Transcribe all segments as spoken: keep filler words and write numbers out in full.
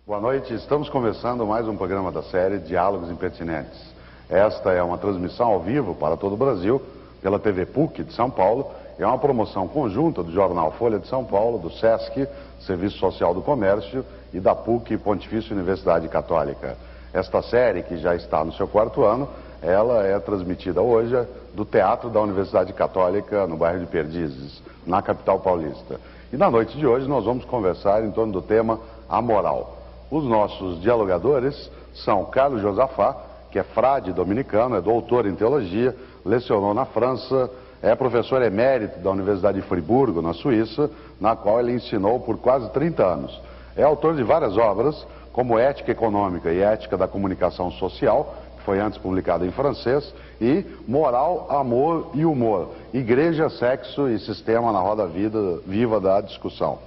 Boa noite, estamos começando mais um programa da série Diálogos Impertinentes. Esta é uma transmissão ao vivo para todo o Brasil, pela T V PUC de São Paulo, e é uma promoção conjunta do jornal Folha de São Paulo, do SESC, Serviço Social do Comércio, e da PUC, Pontifícia Universidade Católica. Esta série, que já está no seu quarto ano, ela é transmitida hoje do Teatro da Universidade Católica, no bairro de Perdizes, na capital paulista. E na noite de hoje nós vamos conversar em torno do tema A Moral. Os nossos dialogadores são Carlos Josafá, que é frade dominicano, é doutor em teologia, lecionou na França, é professor emérito da Universidade de Friburgo, na Suíça, na qual ele ensinou por quase trinta anos. É autor de várias obras, como Ética Econômica e Ética da Comunicação Social, que foi antes publicada em francês, e Moral, Amor e Humor, Igreja, Sexo e Sistema na Roda vida, Viva da Discussão.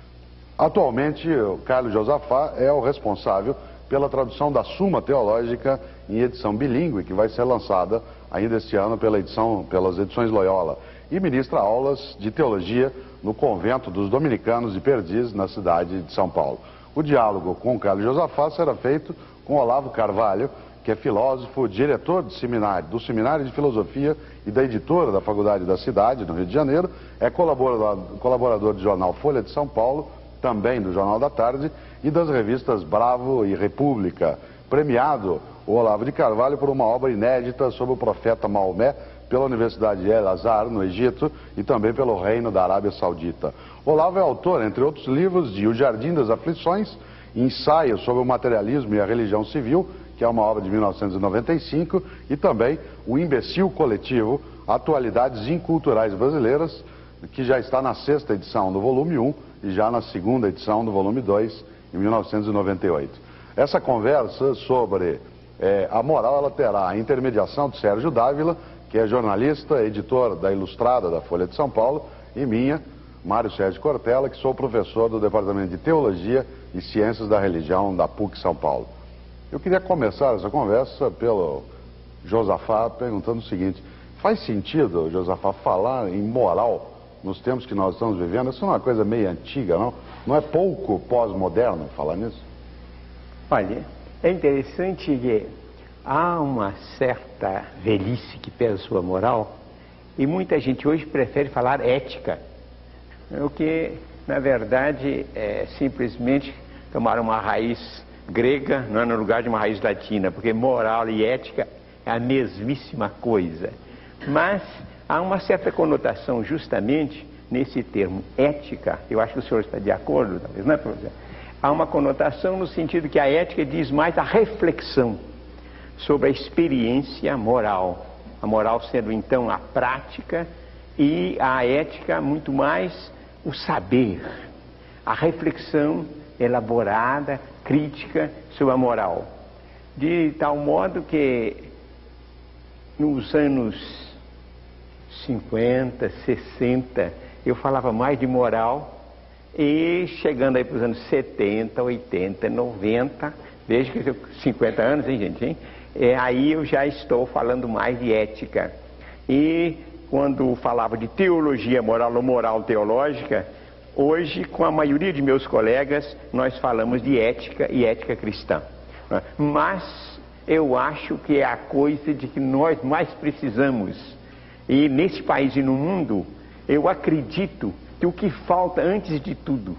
Atualmente, o Carlos Josafá é o responsável pela tradução da Suma Teológica em edição bilíngue, que vai ser lançada ainda este ano pela edição, pelas edições Loyola, e ministra aulas de teologia no convento dos dominicanos de Perdizes, na cidade de São Paulo. O diálogo com o Carlos Josafá será feito com Olavo Carvalho, que é filósofo, diretor de seminário, do Seminário de Filosofia e da editora da Faculdade da Cidade, no Rio de Janeiro, é colaborador, colaborador do jornal Folha de São Paulo, também do Jornal da Tarde, e das revistas Bravo e República. Premiado o Olavo de Carvalho por uma obra inédita sobre o profeta Maomé pela Universidade de El Azhar, no Egito, e também pelo Reino da Arábia Saudita. Olavo é autor, entre outros livros, de O Jardim das Aflições, Ensaio sobre o Materialismo e a Religião Civil, que é uma obra de mil novecentos e noventa e cinco, e também O Imbecil Coletivo, Atualidades Inculturais Brasileiras, que já está na sexta edição do volume um e já na segunda edição do volume dois, em mil novecentos e noventa e oito. Essa conversa sobre é, a moral, ela terá a intermediação de Sérgio Dávila, que é jornalista, editor da Ilustrada da Folha de São Paulo, e minha, Mário Sérgio Cortella, que sou professor do Departamento de Teologia e Ciências da Religião da PUC São Paulo. Eu queria começar essa conversa pelo Josafá perguntando o seguinte: faz sentido, Josafá, falar em moral nos tempos que nós estamos vivendo? Isso não é uma coisa meio antiga, não? Não é pouco pós-moderno falar nisso? Olha, é interessante que há uma certa velhice que pesa sua moral, e muita gente hoje prefere falar ética, o que, na verdade, é simplesmente tomar uma raiz grega, não é, no lugar de uma raiz latina, porque moral e ética é a mesmíssima coisa. Mas há uma certa conotação justamente nesse termo ética. Eu acho que o senhor está de acordo, talvez, não é, professor? Há uma conotação no sentido que a ética diz mais a reflexão sobre a experiência moral. A moral sendo então a prática, e a ética muito mais o saber, a reflexão elaborada, crítica sobre a moral. De tal modo que nos anos cinquenta, sessenta, eu falava mais de moral, e chegando aí para os anos setenta, oitenta, noventa, veja que eu tenho cinquenta anos, hein, gente? Hein? É, aí eu já estou falando mais de ética. E quando falava de teologia moral ou moral teológica, hoje, com a maioria de meus colegas, nós falamos de ética e ética cristã. Mas eu acho que é a coisa de que nós mais precisamos. E nesse país e no mundo, eu acredito que o que falta antes de tudo,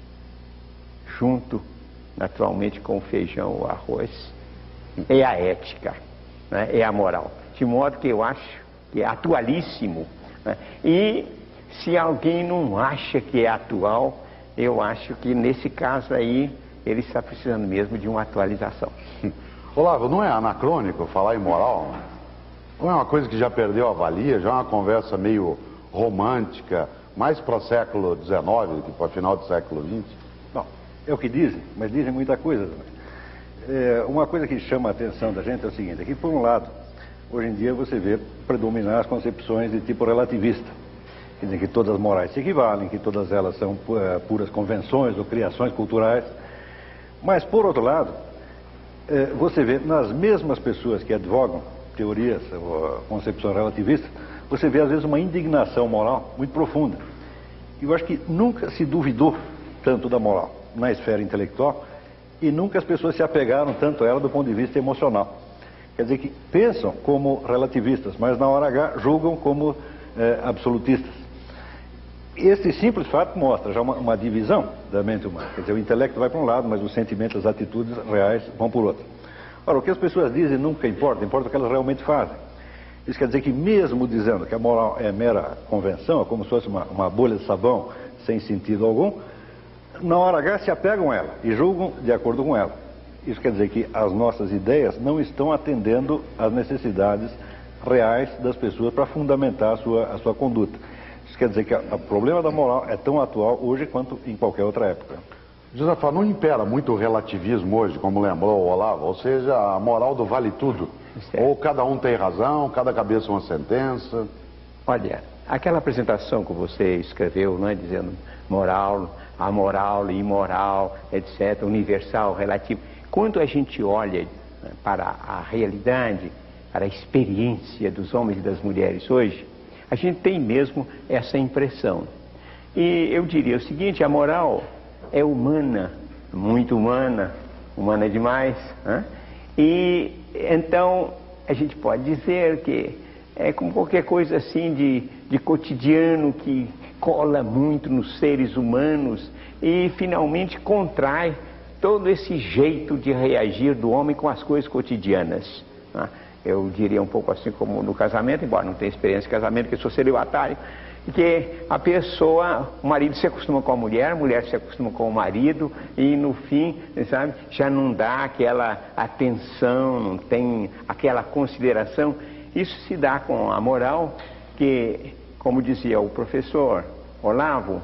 junto naturalmente com o feijão ou arroz, é a ética, né? É a moral. De modo que eu acho que é atualíssimo, né? E se alguém não acha que é atual, eu acho que nesse caso aí ele está precisando mesmo de uma atualização. Olavo, não é anacrônico falar em moral? Não é uma coisa que já perdeu a valia, já é uma conversa meio romântica, mais para o século dezenove do que para o final do século vinte? Bom, é o que dizem, mas dizem muita coisa também. É, uma coisa que chama a atenção da gente é o seguinte: é que, por um lado, hoje em dia você vê predominar as concepções de tipo relativista. Quer dizer, que todas as morais se equivalem, que todas elas são uh, puras convenções ou criações culturais. Mas, por outro lado, uh, você vê nas mesmas pessoas que advogam teorias ou concepções relativistas, você vê às vezes uma indignação moral muito profunda. E eu acho que nunca se duvidou tanto da moral na esfera intelectual e nunca as pessoas se apegaram tanto a ela do ponto de vista emocional. Quer dizer que pensam como relativistas, mas na hora H julgam como é, absolutistas. Esse simples fato mostra já uma, uma divisão da mente humana. Quer dizer, o intelecto vai para um lado, mas os sentimentos, as atitudes reais vão por outro. Ora, o que as pessoas dizem nunca importa, importa o que elas realmente fazem. Isso quer dizer que mesmo dizendo que a moral é mera convenção, é como se fosse uma, uma bolha de sabão sem sentido algum, na hora H se apegam a ela e julgam de acordo com ela. Isso quer dizer que as nossas ideias não estão atendendo às necessidades reais das pessoas para fundamentar a sua, a sua conduta. Isso quer dizer que o problema da moral é tão atual hoje quanto em qualquer outra época. Josafá, não impera muito o relativismo hoje, como lembrou o Olavo, ou seja, a moral do vale tudo. Certo. Ou cada um tem razão, cada cabeça uma sentença. Olha, aquela apresentação que você escreveu, não é, dizendo moral, amoral, imoral, etcétera, universal, relativo. Quando a gente olha para a realidade, para a experiência dos homens e das mulheres hoje, a gente tem mesmo essa impressão. E eu diria o seguinte, a moral é humana, muito humana, humana demais, né? E então a gente pode dizer que é como qualquer coisa assim de, de cotidiano que cola muito nos seres humanos e finalmente contrai todo esse jeito de reagir do homem com as coisas cotidianas, né? Eu diria um pouco assim como no casamento, embora não tenha experiência de casamento, que sou celibatário, que a pessoa, o marido se acostuma com a mulher, a mulher se acostuma com o marido e no fim, sabe, já não dá aquela atenção, não tem aquela consideração. Isso se dá com a moral que, como dizia o professor Olavo,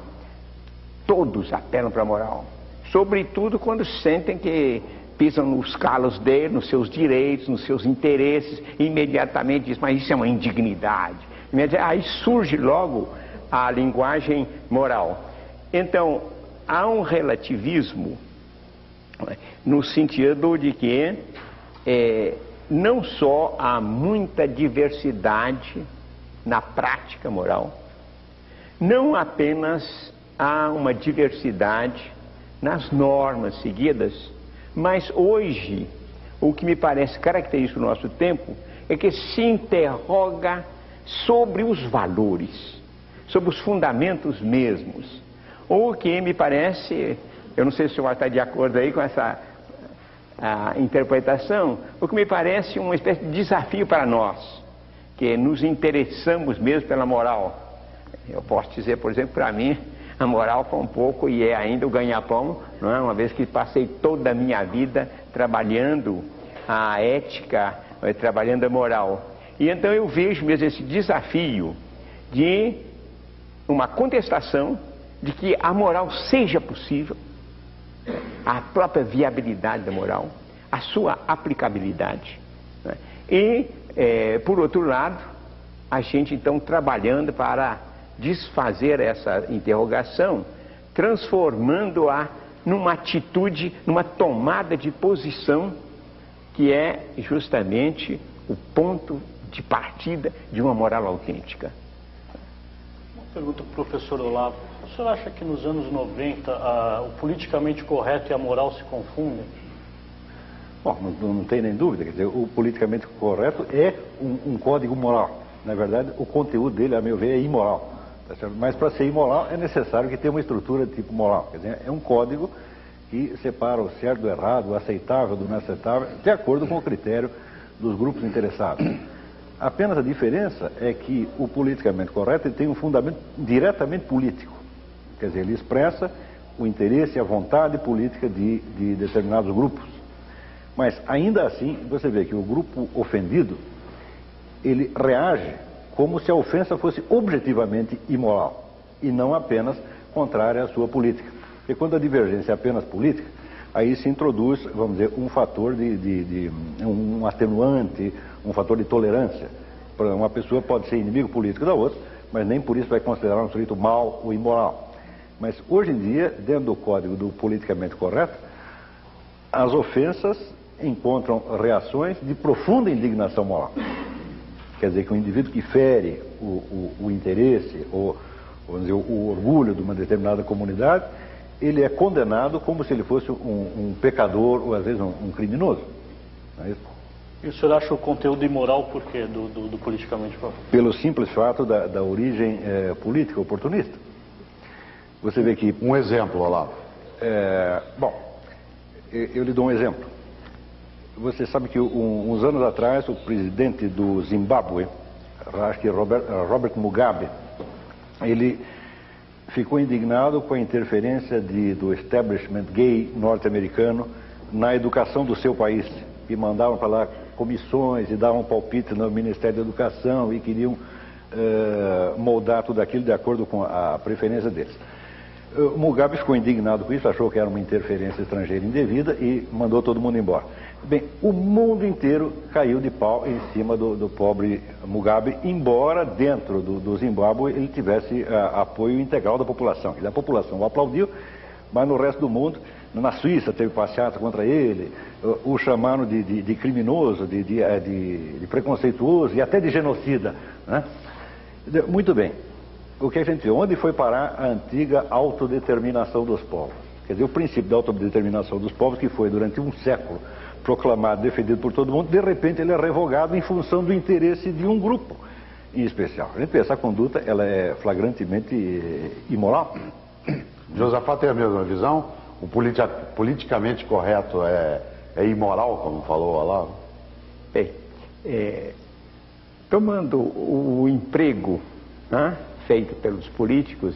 todos apelam para a moral, sobretudo quando sentem que pisam nos calos dele, nos seus direitos, nos seus interesses, e imediatamente diz, mas isso é uma indignidade. Aí surge logo a linguagem moral. Então, há um relativismo no sentido de que é, não só há muita diversidade na prática moral, não apenas há uma diversidade nas normas seguidas, mas hoje, o que me parece característico do nosso tempo é que se interroga sobre os valores, sobre os fundamentos mesmos. O que me parece, eu não sei se o senhor está de acordo aí com essa a interpretação, o que me parece uma espécie de desafio para nós, que nos interessamos mesmo pela moral. Eu posso dizer, por exemplo, para mim, a moral foi um pouco, e é ainda o ganha-pão, não é? Uma vez que passei toda a minha vida trabalhando a ética, trabalhando a moral. E então eu vejo mesmo esse desafio de uma contestação de que a moral seja possível, a própria viabilidade da moral, a sua aplicabilidade, né? E, é, por outro lado, a gente então trabalhando para desfazer essa interrogação, transformando-a numa atitude, numa tomada de posição que é justamente o ponto de partida de uma moral autêntica. Uma pergunta para o professor Olavo. O senhor acha que nos anos noventa a, o politicamente correto e a moral se confundem? Bom, não, não tem nem dúvida, quer dizer, o politicamente correto é um, um código moral. Na verdade, o conteúdo dele, a meu ver, é imoral. Mas para ser imoral é necessário que tenha uma estrutura de tipo moral. Quer dizer, é um código que separa o certo do errado, o aceitável do inaceitável, de acordo com o critério dos grupos interessados. Apenas a diferença é que o politicamente correto ele tem um fundamento diretamente político. Quer dizer, ele expressa o interesse e a vontade política de, de determinados grupos. Mas ainda assim, você vê que o grupo ofendido, ele reage como se a ofensa fosse objetivamente imoral e não apenas contrária à sua política. Porque quando a divergência é apenas política, aí se introduz, vamos dizer, um fator de, de, de um atenuante, um fator de tolerância. Por exemplo, uma pessoa pode ser inimigo político da outra, mas nem por isso vai considerar um sujeito mau ou imoral. Mas hoje em dia, dentro do código do politicamente correto, as ofensas encontram reações de profunda indignação moral. Quer dizer, que o indivíduo que fere o, o, o interesse ou, vamos dizer, o, o orgulho de uma determinada comunidade, ele é condenado como se ele fosse um, um pecador ou às vezes um, um criminoso. Não é isso? E o senhor acha o conteúdo imoral por quê, do, do, do politicamente correto? Pelo simples fato da, da origem é, política, oportunista. Você vê que... Um exemplo, Olavo. É, bom, eu, eu lhe dou um exemplo. Você sabe que um, uns anos atrás o presidente do Zimbábue, acho que Robert, Robert Mugabe, ele ficou indignado com a interferência de, do establishment gay norte-americano na educação do seu país. E mandavam para lá comissões e davam palpite no Ministério da Educação e queriam uh, moldar tudo aquilo de acordo com a preferência deles. Uh, Mugabe ficou indignado com isso, achou que era uma interferência estrangeira indevida e mandou todo mundo embora. Bem, o mundo inteiro caiu de pau em cima do, do pobre Mugabe, embora dentro do, do Zimbábue ele tivesse uh, apoio integral da população. E a população o aplaudiu, mas no resto do mundo, na Suíça teve passeata contra ele, o, o chamaram de, de, de criminoso, de, de, de, de preconceituoso e até de genocida, né? Muito bem. O que a gente vê? Onde foi parar a antiga autodeterminação dos povos? Quer dizer, o princípio da autodeterminação dos povos, que foi durante um século proclamado, defendido por todo mundo, de repente ele é revogado em função do interesse de um grupo em especial. A gente vê, essa conduta, ela é flagrantemente imoral. Josafá tem a mesma visão? O politi politicamente correto é, é imoral, como falou o Olavo? Bem, é, tomando o emprego, né, feito pelos políticos,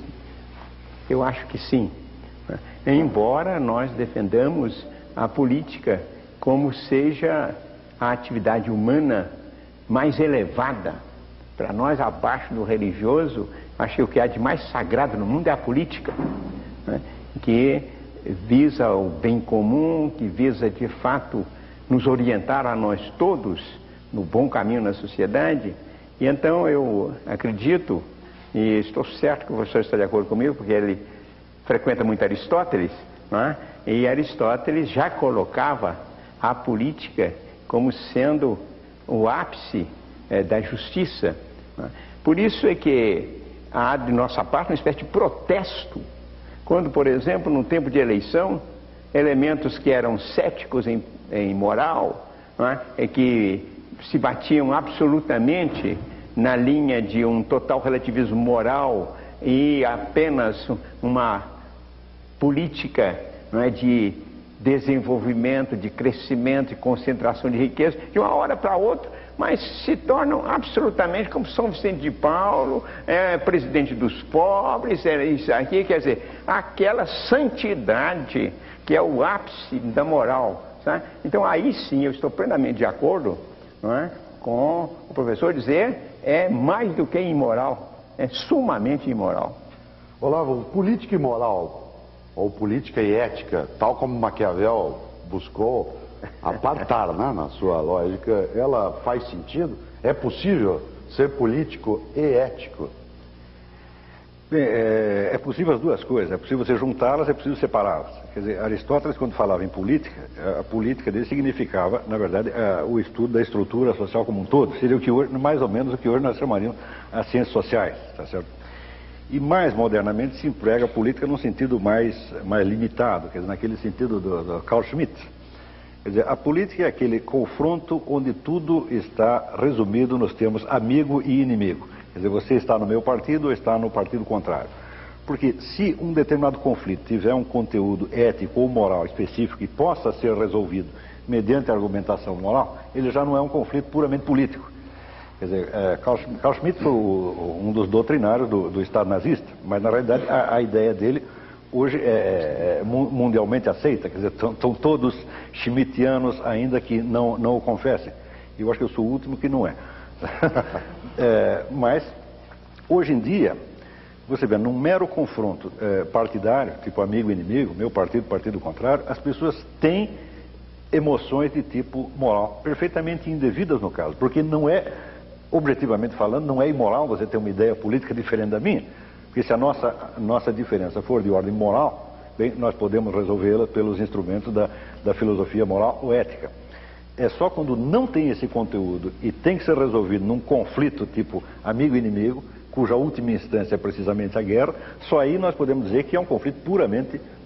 eu acho que sim. Né? Embora nós defendamos a política como seja a atividade humana mais elevada, para nós abaixo do religioso, acho que o que há de mais sagrado no mundo é a política, né? Que visa o bem comum, que visa de fato nos orientar a nós todos no bom caminho na sociedade. E então eu acredito, e estou certo que o professor está de acordo comigo, porque ele frequenta muito Aristóteles, né? E Aristóteles já colocava a política como sendo o ápice é, da justiça, né? Por isso é que há de nossa parte uma espécie de protesto quando, por exemplo, no tempo de eleição, elementos que eram céticos em, em moral, não é? E que se batiam absolutamente na linha de um total relativismo moral e apenas uma política, não é, de desenvolvimento, de crescimento e concentração de riqueza, de uma hora para outra, mas se tornam absolutamente como São Vicente de Paulo, é, presidente dos pobres, é isso aqui, quer dizer, aquela santidade que é o ápice da moral, sabe? Então aí sim eu estou plenamente de acordo, não é, com o professor dizer, é mais do que imoral, é sumamente imoral. Olavo, política e moral, ou política e ética, tal como Maquiavel buscou apartar, né, na sua lógica, ela faz sentido? É possível ser político e ético? Bem, é, é possível as duas coisas, é possível você juntá-las, é possível separá-las. Quer dizer, Aristóteles, quando falava em política, a política dele significava, na verdade, a, o estudo da estrutura social como um todo. Seria o que hoje, mais ou menos o que hoje nós chamaríamos as ciências sociais, tá certo? E mais modernamente se emprega a política num sentido mais, mais limitado, quer dizer, naquele sentido do, do Carl Schmitt. Quer dizer, a política é aquele confronto onde tudo está resumido nos termos amigo e inimigo. Quer dizer, você está no meu partido ou está no partido contrário. Porque se um determinado conflito tiver um conteúdo ético ou moral específico e possa ser resolvido mediante argumentação moral, ele já não é um conflito puramente político. Quer dizer, é, Carl, Carl Schmitt foi o, um dos doutrinários do, do Estado nazista, mas na realidade a, a ideia dele hoje é, é mundialmente aceita, quer dizer, estão todos schmittianos ainda que não, não o confessem. Eu acho que eu sou o último que não é. É, mas, hoje em dia, você vê, num mero confronto é, partidário, tipo amigo e inimigo, meu partido, partido contrário, as pessoas têm emoções de tipo moral, perfeitamente indevidas no caso, porque não é, objetivamente falando, não é imoral você ter uma ideia política diferente da minha. Porque se a nossa, a nossa diferença for de ordem moral, bem, nós podemos resolvê-la pelos instrumentos da, da filosofia moral ou ética. É só quando não tem esse conteúdo e tem que ser resolvido num conflito tipo amigo e inimigo, cuja última instância é precisamente a guerra, só aí nós podemos dizer que é um conflito puramente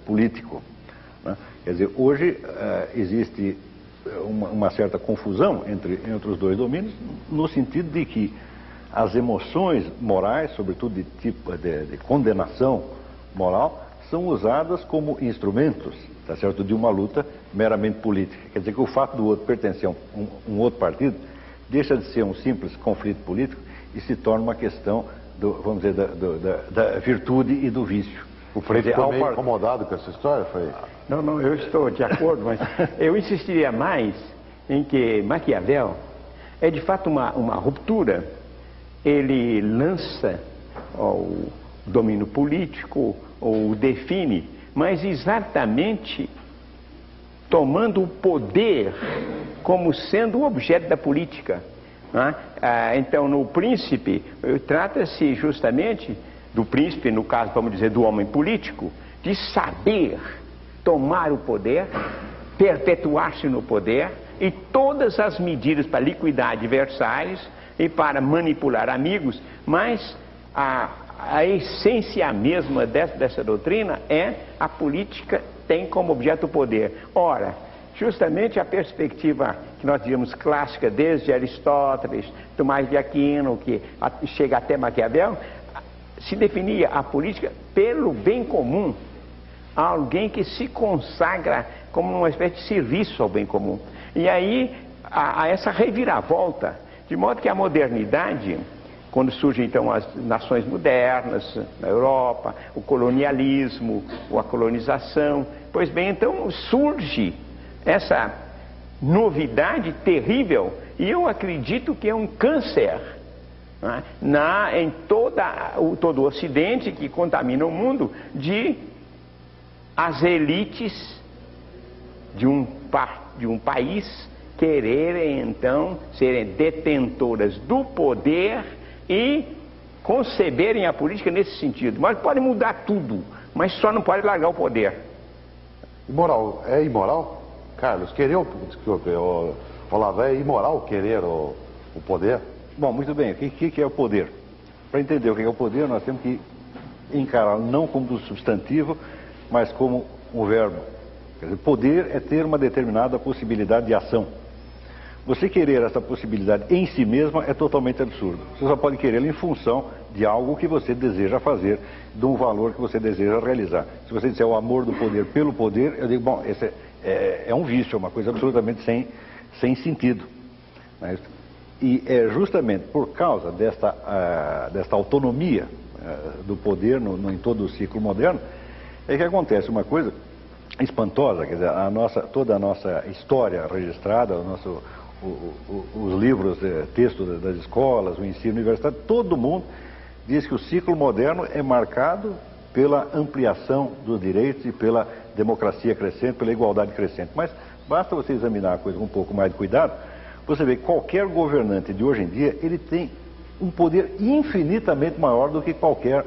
político, né? Quer dizer, hoje uh, existe uma, uma certa confusão entre, entre os dois domínios, no sentido de que as emoções morais, sobretudo de tipo de, de condenação moral, são usadas como instrumentos, tá certo, de uma luta meramente política. Quer dizer que o fato do outro pertencer a um, um outro partido deixa de ser um simples conflito político e se torna uma questão, do, vamos dizer, da, do, da, da virtude e do vício. O Freire ficou meio incomodado com essa história, foi? Não, não, eu estou de acordo, mas eu insistiria mais em que Maquiavel é de fato uma, uma ruptura. Ele lança ó, o domínio político, ou o define, mas exatamente tomando o poder como sendo o objeto da política. Né? Ah, então, no Príncipe, trata-se justamente do príncipe, no caso, vamos dizer, do homem político, de saber tomar o poder, perpetuar-se no poder, e todas as medidas para liquidar adversários e para manipular amigos, mas a, a essência mesma dessa, dessa doutrina é a política tem como objeto o poder. Ora, justamente a perspectiva que nós diríamos clássica, desde Aristóteles, Tomás de Aquino, que chega até Maquiavel, se definia a política pelo bem comum, alguém que se consagra como uma espécie de serviço ao bem comum. E aí, há, há essa reviravolta, de modo que a modernidade, quando surgem então as nações modernas na Europa, o colonialismo, a colonização, pois bem, então surge essa novidade terrível, e eu acredito que é um câncer, né, na, em toda, o, todo o Ocidente, que contamina o mundo, de as elites de um, de um país quererem então serem detentoras do poder e conceberem a política nesse sentido. Mas pode mudar tudo, mas só não pode largar o poder. Imoral, é imoral? Carlos, querer o, desculpe, o, Olavo, é imoral querer o, o poder? Bom, muito bem, o que, que é o poder? Para entender o que é o poder, nós temos que encará-lo não como um substantivo, mas como um verbo. Quer dizer, poder é ter uma determinada possibilidade de ação. Você querer essa possibilidade em si mesma é totalmente absurdo. Você só pode querê-la em função de algo que você deseja fazer, de um valor que você deseja realizar. Se você disser o amor do poder pelo poder, eu digo, bom, esse é, é, é um vício, é uma coisa absolutamente sem, sem sentido. Mas, e é justamente por causa desta, uh, desta autonomia uh, do poder no, no, em todo o ciclo moderno, é que acontece uma coisa espantosa. Quer dizer, a nossa, toda a nossa história registrada, o nosso, o, o, os livros, eh, textos das escolas, o ensino universitário, todo mundo diz que o ciclo moderno é marcado pela ampliação dos direitos e pela democracia crescente, pela igualdade crescente. Mas basta você examinar a coisa com um pouco mais de cuidado, você vê que qualquer governante de hoje em dia, ele tem um poder infinitamente maior do que qualquer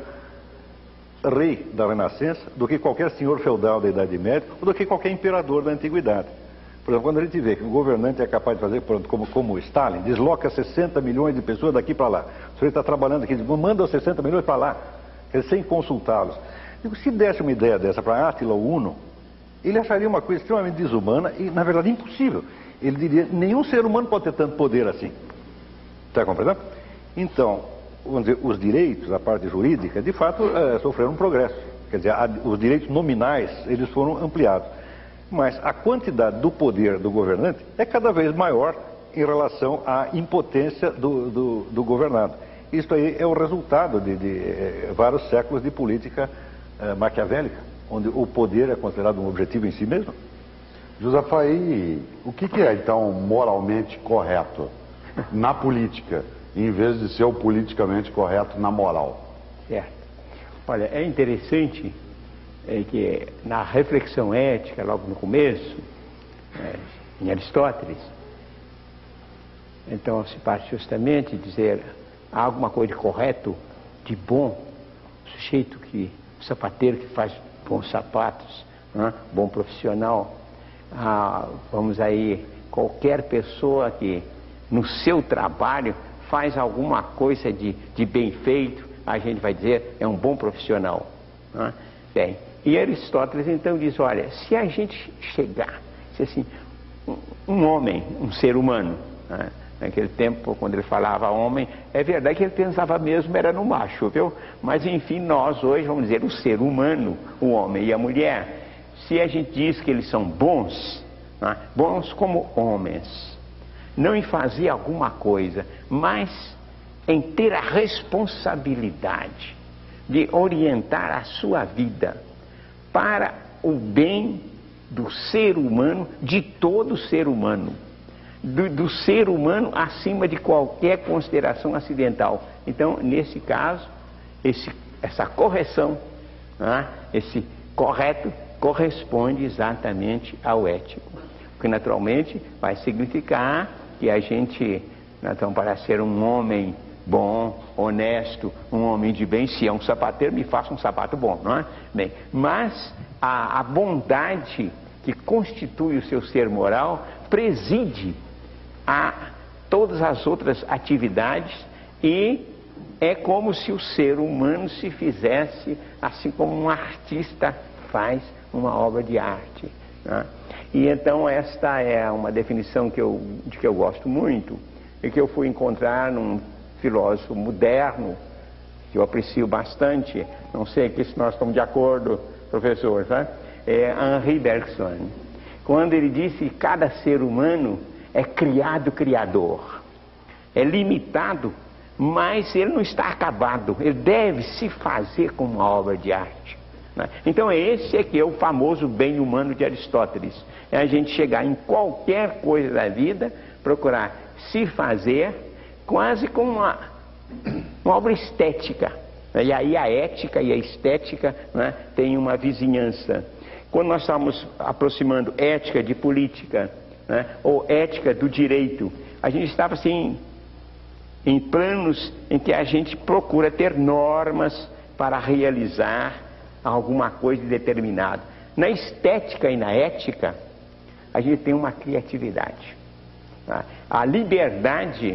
rei da Renascença, do que qualquer senhor feudal da Idade Média, ou do que qualquer imperador da Antiguidade. Por exemplo, quando a gente vê que um governante é capaz de fazer, pronto, como, como Stalin, desloca sessenta milhões de pessoas daqui para lá. O senhor está trabalhando aqui, manda os sessenta milhões para lá, sem consultá-los. Digo, se desse uma ideia dessa para Átila ou Uno, ele acharia uma coisa extremamente desumana e, na verdade, impossível. Ele diria, nenhum ser humano pode ter tanto poder assim. Está compreendendo? Então, vamos dizer, os direitos, a parte jurídica, de fato, é, sofreram um progresso. Quer dizer, a, os direitos nominais, eles foram ampliados. Mas a quantidade do poder do governante é cada vez maior em relação à impotência do, do, do governado. Isso aí é o resultado de, de é, vários séculos de política é, maquiavélica, onde o poder é considerado um objetivo em si mesmo. Josafaí, o que, que é, então, moralmente correto na política, em vez de ser o politicamente correto na moral? Certo. Olha, é interessante é, que na reflexão ética, logo no começo, é, em Aristóteles, então se parte justamente de dizer há alguma coisa de correto, de bom, sujeito que, o sapateiro que faz bons sapatos, né, bom profissional, ah, vamos aí, qualquer pessoa que no seu trabalho faz alguma coisa de, de bem feito, a gente vai dizer, é um bom profissional. Né? Bem, E Aristóteles então diz, olha, se a gente chegar, se assim, um, um homem, um ser humano, né? Naquele tempo, quando ele falava homem, é verdade que ele pensava mesmo era no macho, viu? Mas enfim, nós hoje vamos dizer o ser humano, o homem e a mulher, se a gente diz que eles são bons, né? Bons como homens, não em fazer alguma coisa, mas em ter a responsabilidade de orientar a sua vida para o bem do ser humano, de todo ser humano, do, do ser humano acima de qualquer consideração acidental. Então, nesse caso, esse, essa correção, né, esse correto, corresponde exatamente ao ético, o que naturalmente vai significar que a gente, então, para ser um homem bom, honesto, um homem de bem, se é um sapateiro, me faça um sapato bom, não é? Bem, mas a, a bondade que constitui o seu ser moral preside a todas as outras atividades e é como se o ser humano se fizesse assim como um artista faz uma obra de arte, né? E então esta é uma definição que eu, de que eu gosto muito e que eu fui encontrar num filósofo moderno, que eu aprecio bastante, não sei aqui se nós estamos de acordo, professor, tá? É Henri Bergson, quando ele disse que cada ser humano é criado criador, é limitado, mas ele não está acabado, ele deve se fazer como uma obra de arte, né? Então esse é que é o famoso bem humano de Aristóteles, é a gente chegar em qualquer coisa da vida, procurar se fazer quase como uma, uma obra estética, né? E aí a ética e a estética, né, tem uma vizinhança. Quando nós estamos aproximando ética de política, né, ou ética do direito, a gente estava assim em planos em que a gente procura ter normas para realizar alguma coisa determinada. Na estética e na ética, a gente tem uma criatividade, tá? A liberdade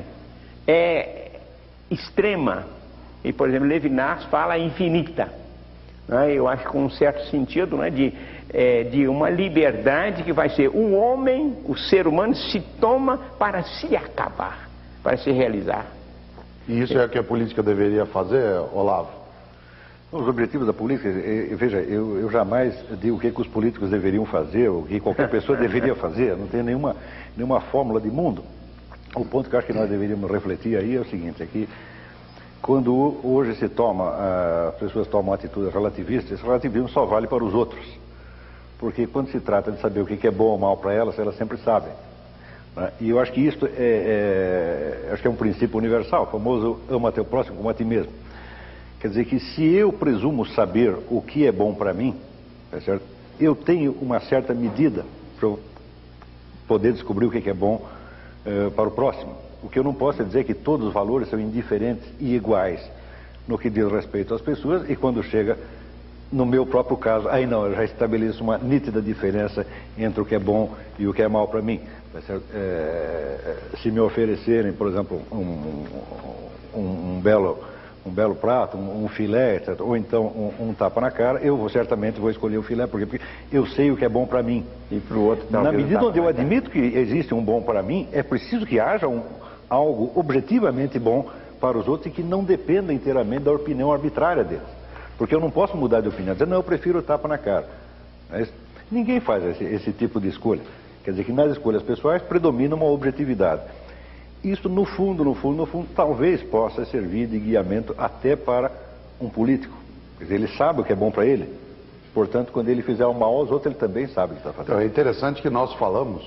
é extrema, e por exemplo Levinas fala infinita, né? Eu acho com um certo sentido, né, de, é, de uma liberdade que vai ser o homem, o ser humano se toma para se acabar, para se realizar. E isso é o que a política deveria fazer, Olavo? Os objetivos da política, eu, veja, eu, eu jamais digo o que, que os políticos deveriam fazer, o que qualquer pessoa deveria fazer, não tem nenhuma, nenhuma fórmula de mundo. O ponto que eu acho que nós deveríamos refletir aí é o seguinte, é que quando hoje se toma, as pessoas tomam atitudes relativistas, esse relativismo só vale para os outros. Porque quando se trata de saber o que é bom ou mal para elas, elas sempre sabem, né? E eu acho que isso é, é, acho que é um princípio universal, o famoso ama teu próximo como a ti mesmo. Quer dizer que se eu presumo saber o que é bom para mim, tá certo? Eu tenho uma certa medida para eu poder descobrir o que é bom uh, para o próximo. O que eu não posso é dizer que todos os valores são indiferentes e iguais no que diz respeito às pessoas, e quando chega no meu próprio caso, aí não, eu já estabeleço uma nítida diferença entre o que é bom e o que é mal para mim. Tá certo? É, se me oferecerem, por exemplo, um, um, um belo... um belo prato, um, um filé, etcétera, ou então um, um tapa na cara, eu vou, certamente vou escolher o filé, porque, porque eu sei o que é bom para mim. E para o outro, na medida onde eu admito que existe um bom para mim, é preciso que haja um, algo objetivamente bom para os outros e que não dependa inteiramente da opinião arbitrária deles. Porque eu não posso mudar de opinião, dizer, não, eu prefiro o tapa na cara. Mas ninguém faz esse, esse tipo de escolha. Quer dizer que nas escolhas pessoais predomina uma objetividade. Isso, no fundo, no fundo, no fundo, talvez possa servir de guiamento até para um político. Quer dizer, ele sabe o que é bom para ele. Portanto, quando ele fizer o mal aos outros, ele também sabe o que está fazendo. Então, é interessante que nós falamos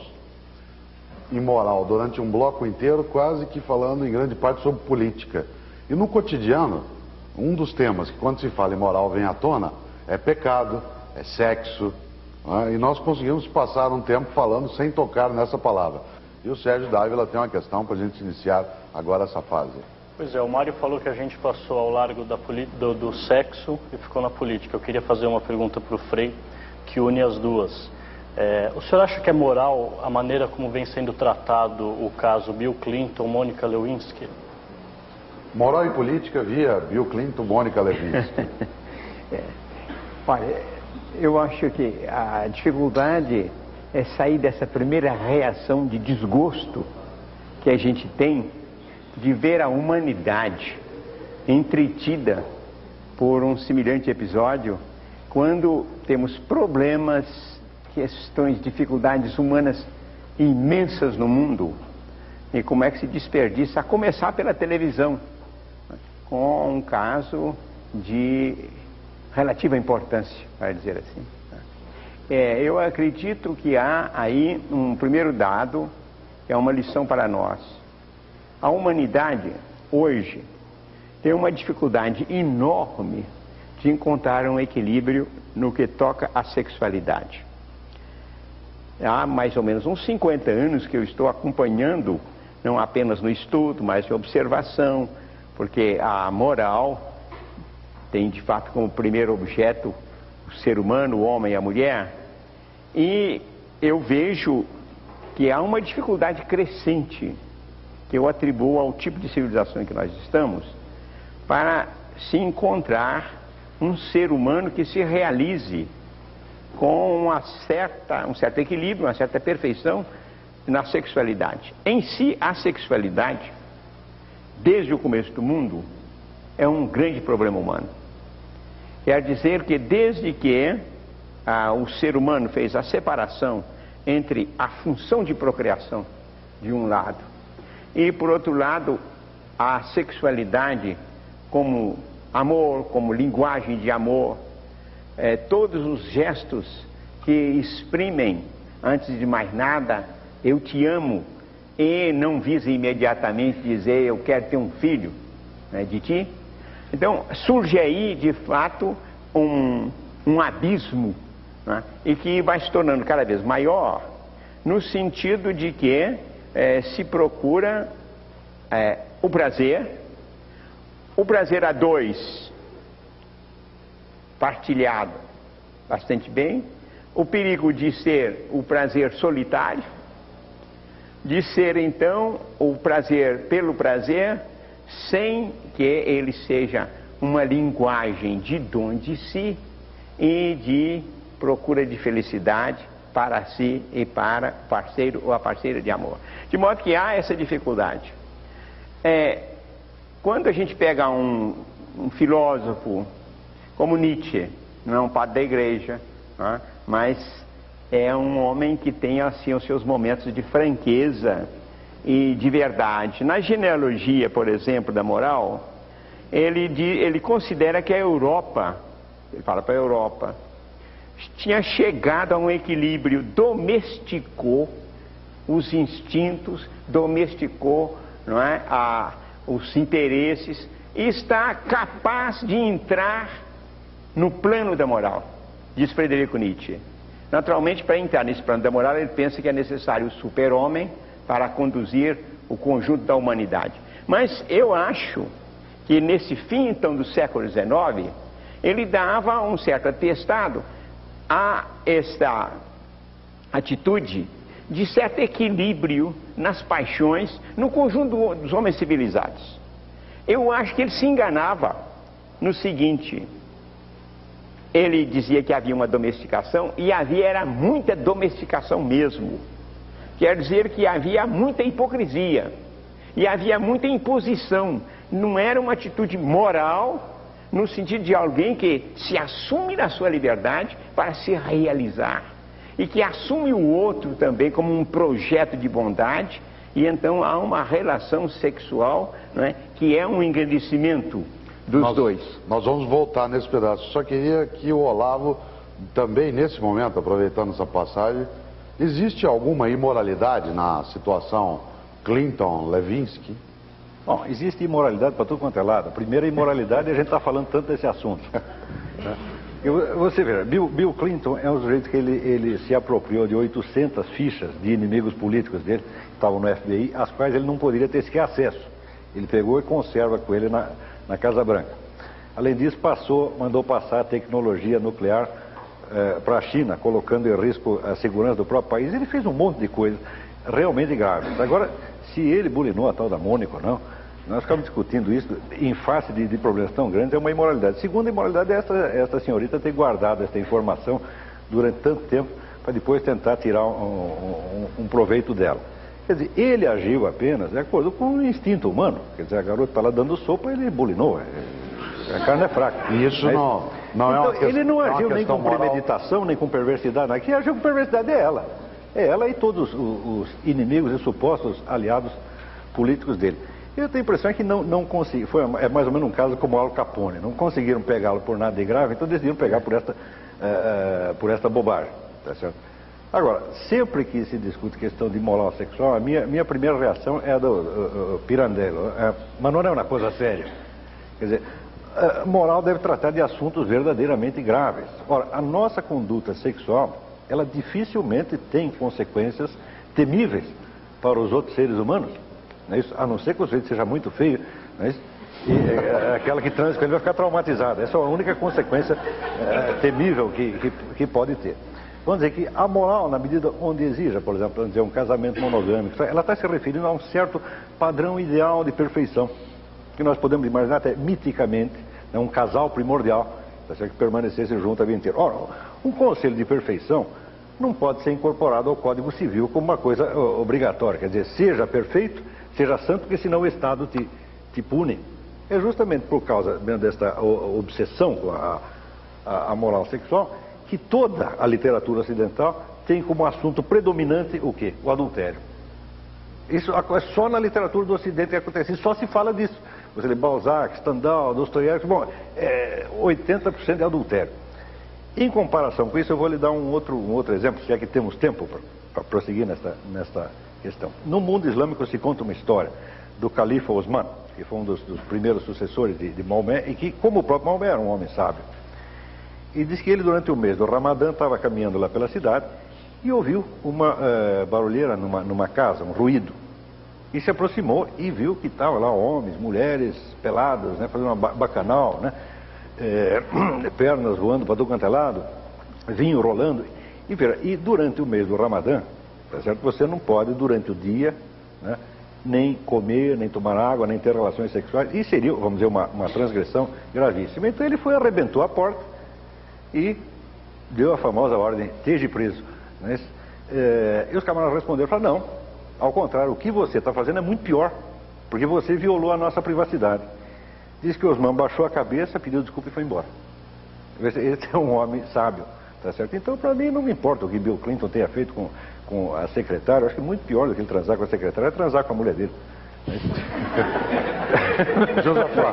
em moral durante um bloco inteiro, quase que falando em grande parte sobre política. E no cotidiano, um dos temas que quando se fala em moral vem à tona é pecado, é sexo, né? E nós conseguimos passar um tempo falando sem tocar nessa palavra. E o Sérgio Dávila tem uma questão para a gente iniciar agora essa fase. Pois é, o Mário falou que a gente passou ao largo da do, do sexo e ficou na política. Eu queria fazer uma pergunta para o Frei, que une as duas. É, o senhor acha que é moral a maneira como vem sendo tratado o caso Bill Clinton, Mônica Lewinsky? Moral e política via Bill Clinton, Mônica Lewinsky. é. Olha, Eu acho que a dificuldade é sair dessa primeira reação de desgosto que a gente tem de ver a humanidade entretida por um semelhante episódio, quando temos problemas, questões, dificuldades humanas imensas no mundo, e como é que se desperdiça, a começar pela televisão, com um caso de relativa importância, para dizer assim. É, eu acredito que há aí um primeiro dado, que é uma lição para nós. A humanidade, hoje, tem uma dificuldade enorme de encontrar um equilíbrio no que toca à sexualidade. Há mais ou menos uns cinquenta anos que eu estou acompanhando, não apenas no estudo, mas em observação, porque a moral tem de fato como primeiro objeto o ser humano, o homem e a mulher, e eu vejo que há uma dificuldade crescente que eu atribuo ao tipo de civilização em que nós estamos, para se encontrar um ser humano que se realize com uma certa, um certo equilíbrio, uma certa perfeição na sexualidade. Em si, a sexualidade, desde o começo do mundo, é um grande problema humano. Quer dizer que desde que ah, o ser humano fez a separação entre a função de procriação, de um lado, e por outro lado, a sexualidade como amor, como linguagem de amor, eh, todos os gestos que exprimem, antes de mais nada, eu te amo, e não visa imediatamente dizer eu quero ter um filho, né, de ti. Então surge aí de fato um, um abismo, né, e que vai se tornando cada vez maior, no sentido de que é, se procura é, o prazer, o prazer a dois, partilhado bastante bem, o perigo de ser o prazer solitário, de ser então o prazer pelo prazer, sem que ele seja uma linguagem de dom de si e de procura de felicidade para si e para o parceiro ou a parceira de amor. De modo que há essa dificuldade. É, quando a gente pega um, um filósofo como Nietzsche, não é um padre da igreja, não é? Mas é um homem que tem assim os seus momentos de franqueza e de verdade. Na genealogia, por exemplo, da moral, ele, ele considera que a Europa, ele fala para a Europa, tinha chegado a um equilíbrio, domesticou os instintos, domesticou, não é, a, os interesses, e está capaz de entrar no plano da moral, diz Frederico Nietzsche. Naturalmente, para entrar nesse plano da moral, ele pensa que é necessário o super-homem para conduzir o conjunto da humanidade. Mas eu acho que nesse fim, então, do século dezenove, ele dava um certo atestado a esta atitude de certo equilíbrio nas paixões no conjunto dos homens civilizados. Eu acho que ele se enganava no seguinte: ele dizia que havia uma domesticação, e havia era muita domesticação mesmo. Quer dizer que havia muita hipocrisia e havia muita imposição. Não era uma atitude moral, no sentido de alguém que se assume na sua liberdade para se realizar, e que assume o outro também como um projeto de bondade, e então há uma relação sexual, não é, que é um engrandecimento dos nós, dois. Nós vamos voltar nesse pedaço. Só queria que o Olavo, também nesse momento, aproveitando essa passagem, existe alguma imoralidade na situação Clinton-Levinsky? Bom, existe imoralidade para tudo quanto é lado. A primeira imoralidade, a gente está falando tanto desse assunto. Eu, você vê, Bill, Bill Clinton é um sujeito que ele, ele se apropriou de oitocentas fichas de inimigos políticos dele, que estavam no F B I, às quais ele não poderia ter sequer acesso. Ele pegou e conserva com ele na, na Casa Branca. Além disso, passou, mandou passar a tecnologia nuclear eh, para a China, colocando em risco a segurança do próprio país. Ele fez um monte de coisas realmente graves. Agora, se ele bulinou a tal da Mônica ou não, Nós ficamos discutindo isso em face de, de problemas tão grandes, é uma imoralidade. Segunda imoralidade é essa, essa senhorita ter guardado essa informação durante tanto tempo para depois tentar tirar um, um, um proveito dela. Quer dizer, ele agiu apenas de acordo com o instinto humano. Quer dizer, a garota está lá dando sopa, ele bulinou. A carne é fraca. E isso Mas, não, não então, é uma questão, ele não agiu é nem com moral. premeditação, nem com perversidade. Quem agiu com perversidade é ela. É ela e todos os, os inimigos e supostos aliados políticos dele. Eu tenho a impressão que não, não consegui, foi é mais ou menos um caso como o Al Capone. Não conseguiram pegá-lo por nada de grave, então decidiram pegar por esta, uh, uh, por esta bobagem. Tá certo? Agora, sempre que se discute questão de moral sexual, a minha, minha primeira reação é a do uh, uh, Pirandello. Uh, mas não é uma coisa séria. Quer dizer, uh, moral deve tratar de assuntos verdadeiramente graves. Ora, a nossa conduta sexual, ela dificilmente tem consequências temíveis para os outros seres humanos. Não é isso? A não ser que o sujeito seja muito feio, não é isso? E é, aquela que transa com ele vai ficar traumatizada. Essa é a única consequência é, temível que, que, que pode ter. Vamos dizer que a moral, na medida onde exija, por exemplo, vamos dizer, um casamento monogâmico, ela está se referindo a um certo padrão ideal de perfeição, que nós podemos imaginar até miticamente, né, um casal primordial, tá certo? Que permanecesse junto a vida inteira. Ora, um conselho de perfeição não pode ser incorporado ao Código Civil como uma coisa obrigatória. Quer dizer, seja perfeito, seja santo, porque senão o Estado te, te pune. É justamente por causa desta obsessão com a, a, a moral sexual que toda a literatura ocidental tem como assunto predominante o quê? O adultério. Isso é só na literatura do Ocidente que acontece, só se fala disso. Você lê Balzac, Stendhal, Dostoiévski, bom, é oitenta por cento é adultério. Em comparação com isso, eu vou lhe dar um outro, um outro exemplo, se é que temos tempo para prosseguir nesta, nesta questão. No mundo islâmico se conta uma história do califa Osman, que foi um dos, dos primeiros sucessores de, de Maomé, e que, como o próprio Maomé, era um homem sábio. E diz que ele, durante o mês do Ramadã, estava caminhando lá pela cidade e ouviu uma uh, barulheira numa, numa casa, um ruído. E se aproximou e viu que estavam lá homens, mulheres, peladas, né, fazendo uma bacanal, né, é, pernas voando para todo quanto é lado, vinho rolando. E, e durante o mês do Ramadã, tá certo? Você não pode, durante o dia, né, nem comer, nem tomar água, nem ter relações sexuais. E seria, vamos dizer, uma, uma transgressão gravíssima. Então ele foi, arrebentou a porta e deu a famosa ordem, esteja preso. Né? É, e os camaradas responderam, falaram, não, ao contrário, o que você está fazendo é muito pior, porque você violou a nossa privacidade. Diz que Osman baixou a cabeça, pediu desculpa e foi embora. Esse é um homem sábio, tá certo? Então, para mim, não me importa o que Bill Clinton tenha feito com, com a secretária. Eu acho que muito pior do que ele transar com a secretária é transar com a mulher dele. Josafá.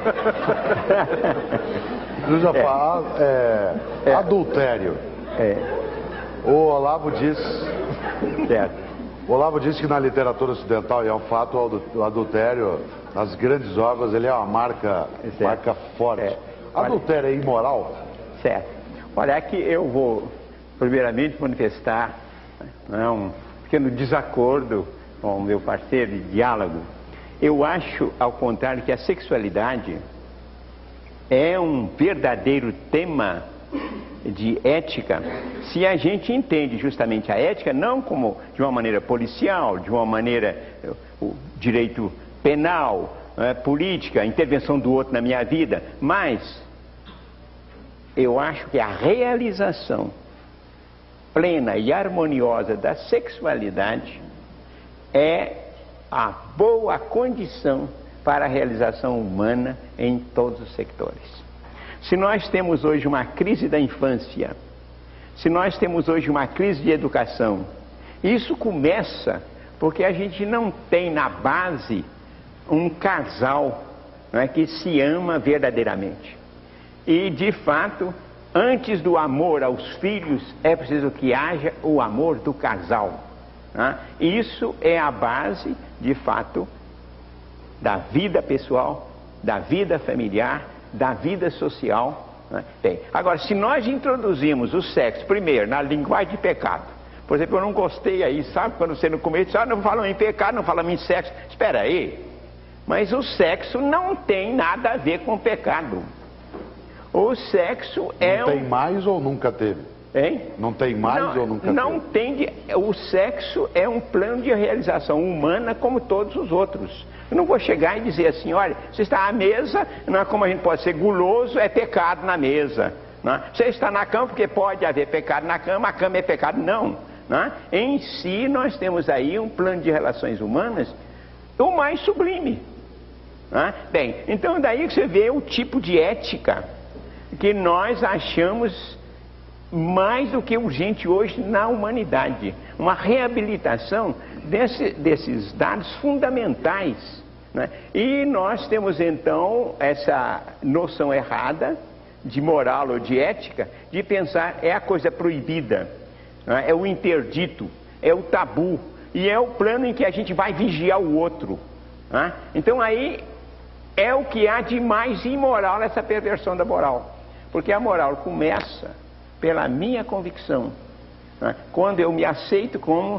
Josafá, é, é, adultério. É. O Olavo diz... Certo. O Olavo disse que na literatura ocidental, e é um fato, o adultério, nas grandes obras, ele é uma marca, marca forte. É. Adultério é imoral? Certo. Olha, aqui eu vou, primeiramente, manifestar, né, um pequeno desacordo com o meu parceiro de diálogo. Eu acho, ao contrário, que a sexualidade é um verdadeiro tema de ética, se a gente entende justamente a ética não como de uma maneira policial, de uma maneira o direito penal, é, política, a intervenção do outro na minha vida, mas eu acho que a realização plena e harmoniosa da sexualidade é a boa condição para a realização humana em todos os sectores. Se nós temos hoje uma crise da infância, se nós temos hoje uma crise de educação, isso começa porque a gente não tem na base um casal, não é, que se ama verdadeiramente. E, de fato, antes do amor aos filhos, é preciso que haja o amor do casal. Né? Isso é a base, de fato, da vida pessoal, da vida familiar, da vida social, né? Tem. Agora, se nós introduzimos o sexo, primeiro, na linguagem de pecado, por exemplo, eu não gostei aí, sabe, quando você no começo, ah, não falam em pecado, não falam em sexo, espera aí, mas o sexo não tem nada a ver com pecado. O sexo é Não tem um... mais ou nunca teve? Hein? Não tem mais não, ou nunca Não teve? tem. O sexo é um plano de realização humana como todos os outros. Eu não vou chegar e dizer assim, olha, você está à mesa, não é como a gente pode ser guloso, é pecado na mesa. Não é? Você está na cama porque pode haver pecado na cama, a cama é pecado. Não. Não é? Em si, nós temos aí um plano de relações humanas o mais sublime. Não é? Bem, então daí que você vê o tipo de ética que nós achamos mais do que urgente hoje na humanidade. Uma reabilitação desse, desses dados fundamentais. Né? E nós temos então essa noção errada de moral ou de ética, de pensar é a coisa proibida, né? É o interdito, é o tabu, e é o plano em que a gente vai vigiar o outro. Né? Então aí é o que há de mais imoral nessa perversão da moral. Porque a moral começa pela minha convicção, né? Quando eu me aceito como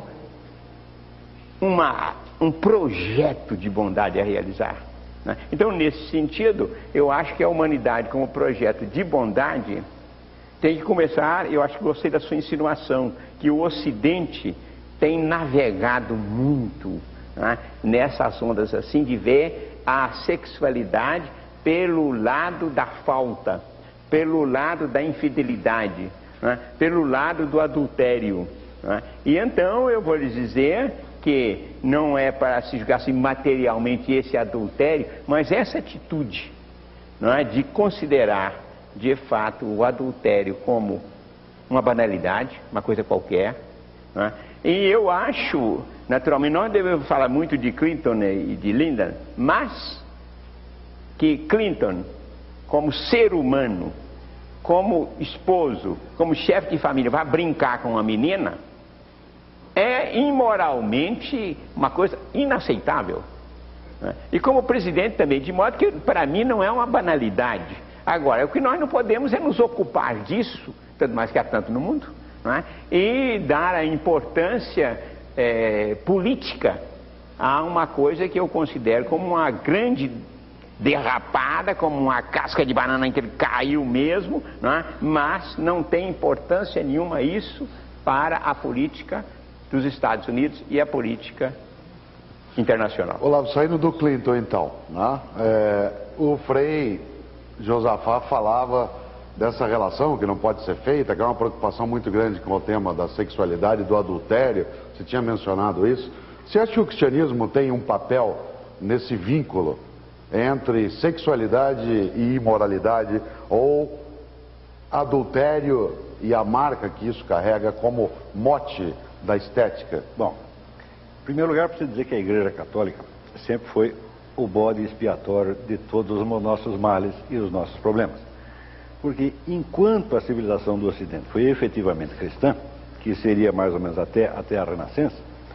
uma, um projeto de bondade a realizar, né? Então, nesse sentido, eu acho que a humanidade como projeto de bondade tem que começar. Eu acho que gostei da sua insinuação, que o Ocidente tem navegado muito, né, nessas ondas assim, de ver a sexualidade pelo lado da falta, pelo lado da infidelidade, né? Pelo lado do adultério, né? E então eu vou lhes dizer que não é para se julgar assim, materialmente esse adultério, mas essa atitude, não é, de considerar de fato o adultério como uma banalidade, uma coisa qualquer, não é? E eu acho, naturalmente, nós devemos falar muito de Clinton e de Lyndon, mas que Clinton, como ser humano, como esposo, como chefe de família, vai brincar com uma menina, é imoralmente uma coisa inaceitável. Né? E como presidente também, de modo que para mim não é uma banalidade. Agora, o que nós não podemos é nos ocupar disso, tanto mais que há tanto no mundo, não é? E dar a importância é, política a uma coisa que eu considero como uma grande derrapada, como uma casca de banana em que ele caiu mesmo, não é? Mas não tem importância nenhuma isso para a política dos Estados Unidos e a política internacional. Olavo, saindo do Clinton então, né? É, o Frei Josafá falava dessa relação que não pode ser feita, que é uma preocupação muito grande com o tema da sexualidade e do adultério. Você tinha mencionado isso. Você acha que o cristianismo tem um papel nesse vínculo entre sexualidade e imoralidade, ou adultério e a marca que isso carrega como mote da estética? Bom, em primeiro lugar, preciso dizer que a Igreja Católica sempre foi o bode expiatório de todos os nossos males e os nossos problemas. Porque enquanto a civilização do Ocidente foi efetivamente cristã, que seria mais ou menos até, até a Renascença,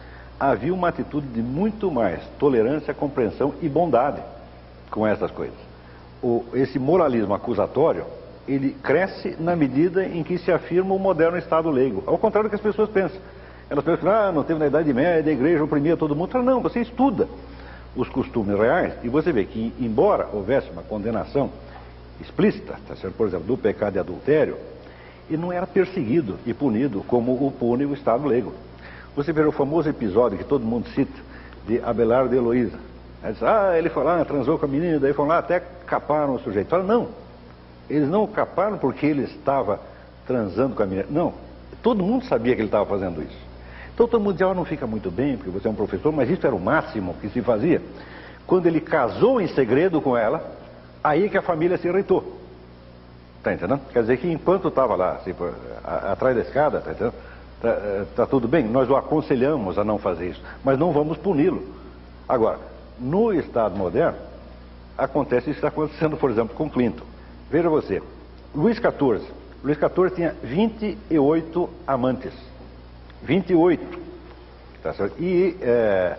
havia uma atitude de muito mais tolerância, compreensão e bondade com essas coisas. O, esse moralismo acusatório, ele cresce na medida em que se afirma o moderno Estado leigo. Ao contrário do que as pessoas pensam. Elas pensam, ah, não teve na Idade Média, a igreja oprimia todo mundo. Não, você estuda os costumes reais e você vê que, embora houvesse uma condenação explícita, tá certo? Por exemplo, do pecado de adultério, ele não era perseguido e punido como o pune o Estado leigo. Você vê o famoso episódio que todo mundo cita, de Abelardo e Heloísa. Diz, ah, ele foi lá, transou com a menina, daí foram lá, até caparam o sujeito. Fala, não, eles não caparam porque ele estava transando com a menina. Não, todo mundo sabia que ele estava fazendo isso. Então todo mundo dizia, ah, não fica muito bem, porque você é um professor, mas isso era o máximo que se fazia. Quando ele casou em segredo com ela, aí que a família se irritou. Está entendendo? Quer dizer que enquanto estava lá, assim, por, a, atrás da escada, está entendendo? Tá, tá tudo bem, nós o aconselhamos a não fazer isso, mas não vamos puni-lo. Agora, no Estado moderno, acontece isso que está acontecendo, por exemplo, com Clinton. Veja você, Luís quatorze. Luís quatorze tinha vinte e oito amantes. vinte e oito. Tá certo? E é,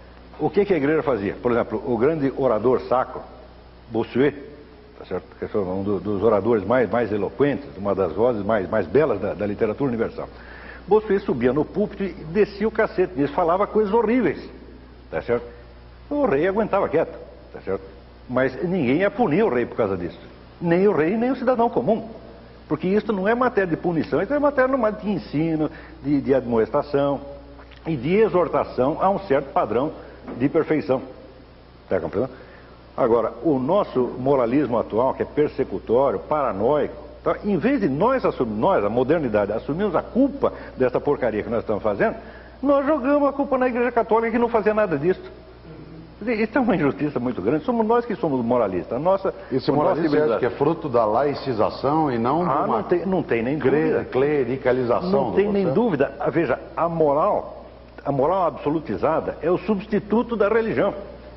o que, que a igreja fazia? Por exemplo, o grande orador sacro, Bossuet, tá certo? Que foi um do, dos oradores mais, mais eloquentes, uma das vozes mais, mais belas da, da literatura universal. Bossuet subia no púlpito e descia o cacete, ele falava coisas horríveis, tá certo? O rei aguentava quieto, tá certo? Mas ninguém ia punir o rei por causa disso. Nem o rei, nem o cidadão comum. Porque isso não é matéria de punição, isso é matéria normal de ensino, de, de admoestação e de exortação a um certo padrão de perfeição. Está compreendendo? Agora, o nosso moralismo atual, que é persecutório, paranoico, então, em vez de nós assumir, nós, a modernidade, assumirmos a culpa dessa porcaria que nós estamos fazendo, nós jogamos a culpa na Igreja Católica que não fazia nada disso. Isso é uma injustiça muito grande. Somos nós que somos moralistas. A nossa, Esse moralismo acha que é fruto da laicização e não ah, de uma não tem, não tem nem dúvida. Clericalização. Não tem nem dúvida. Veja, a moral, a moral absolutizada é o substituto da religião.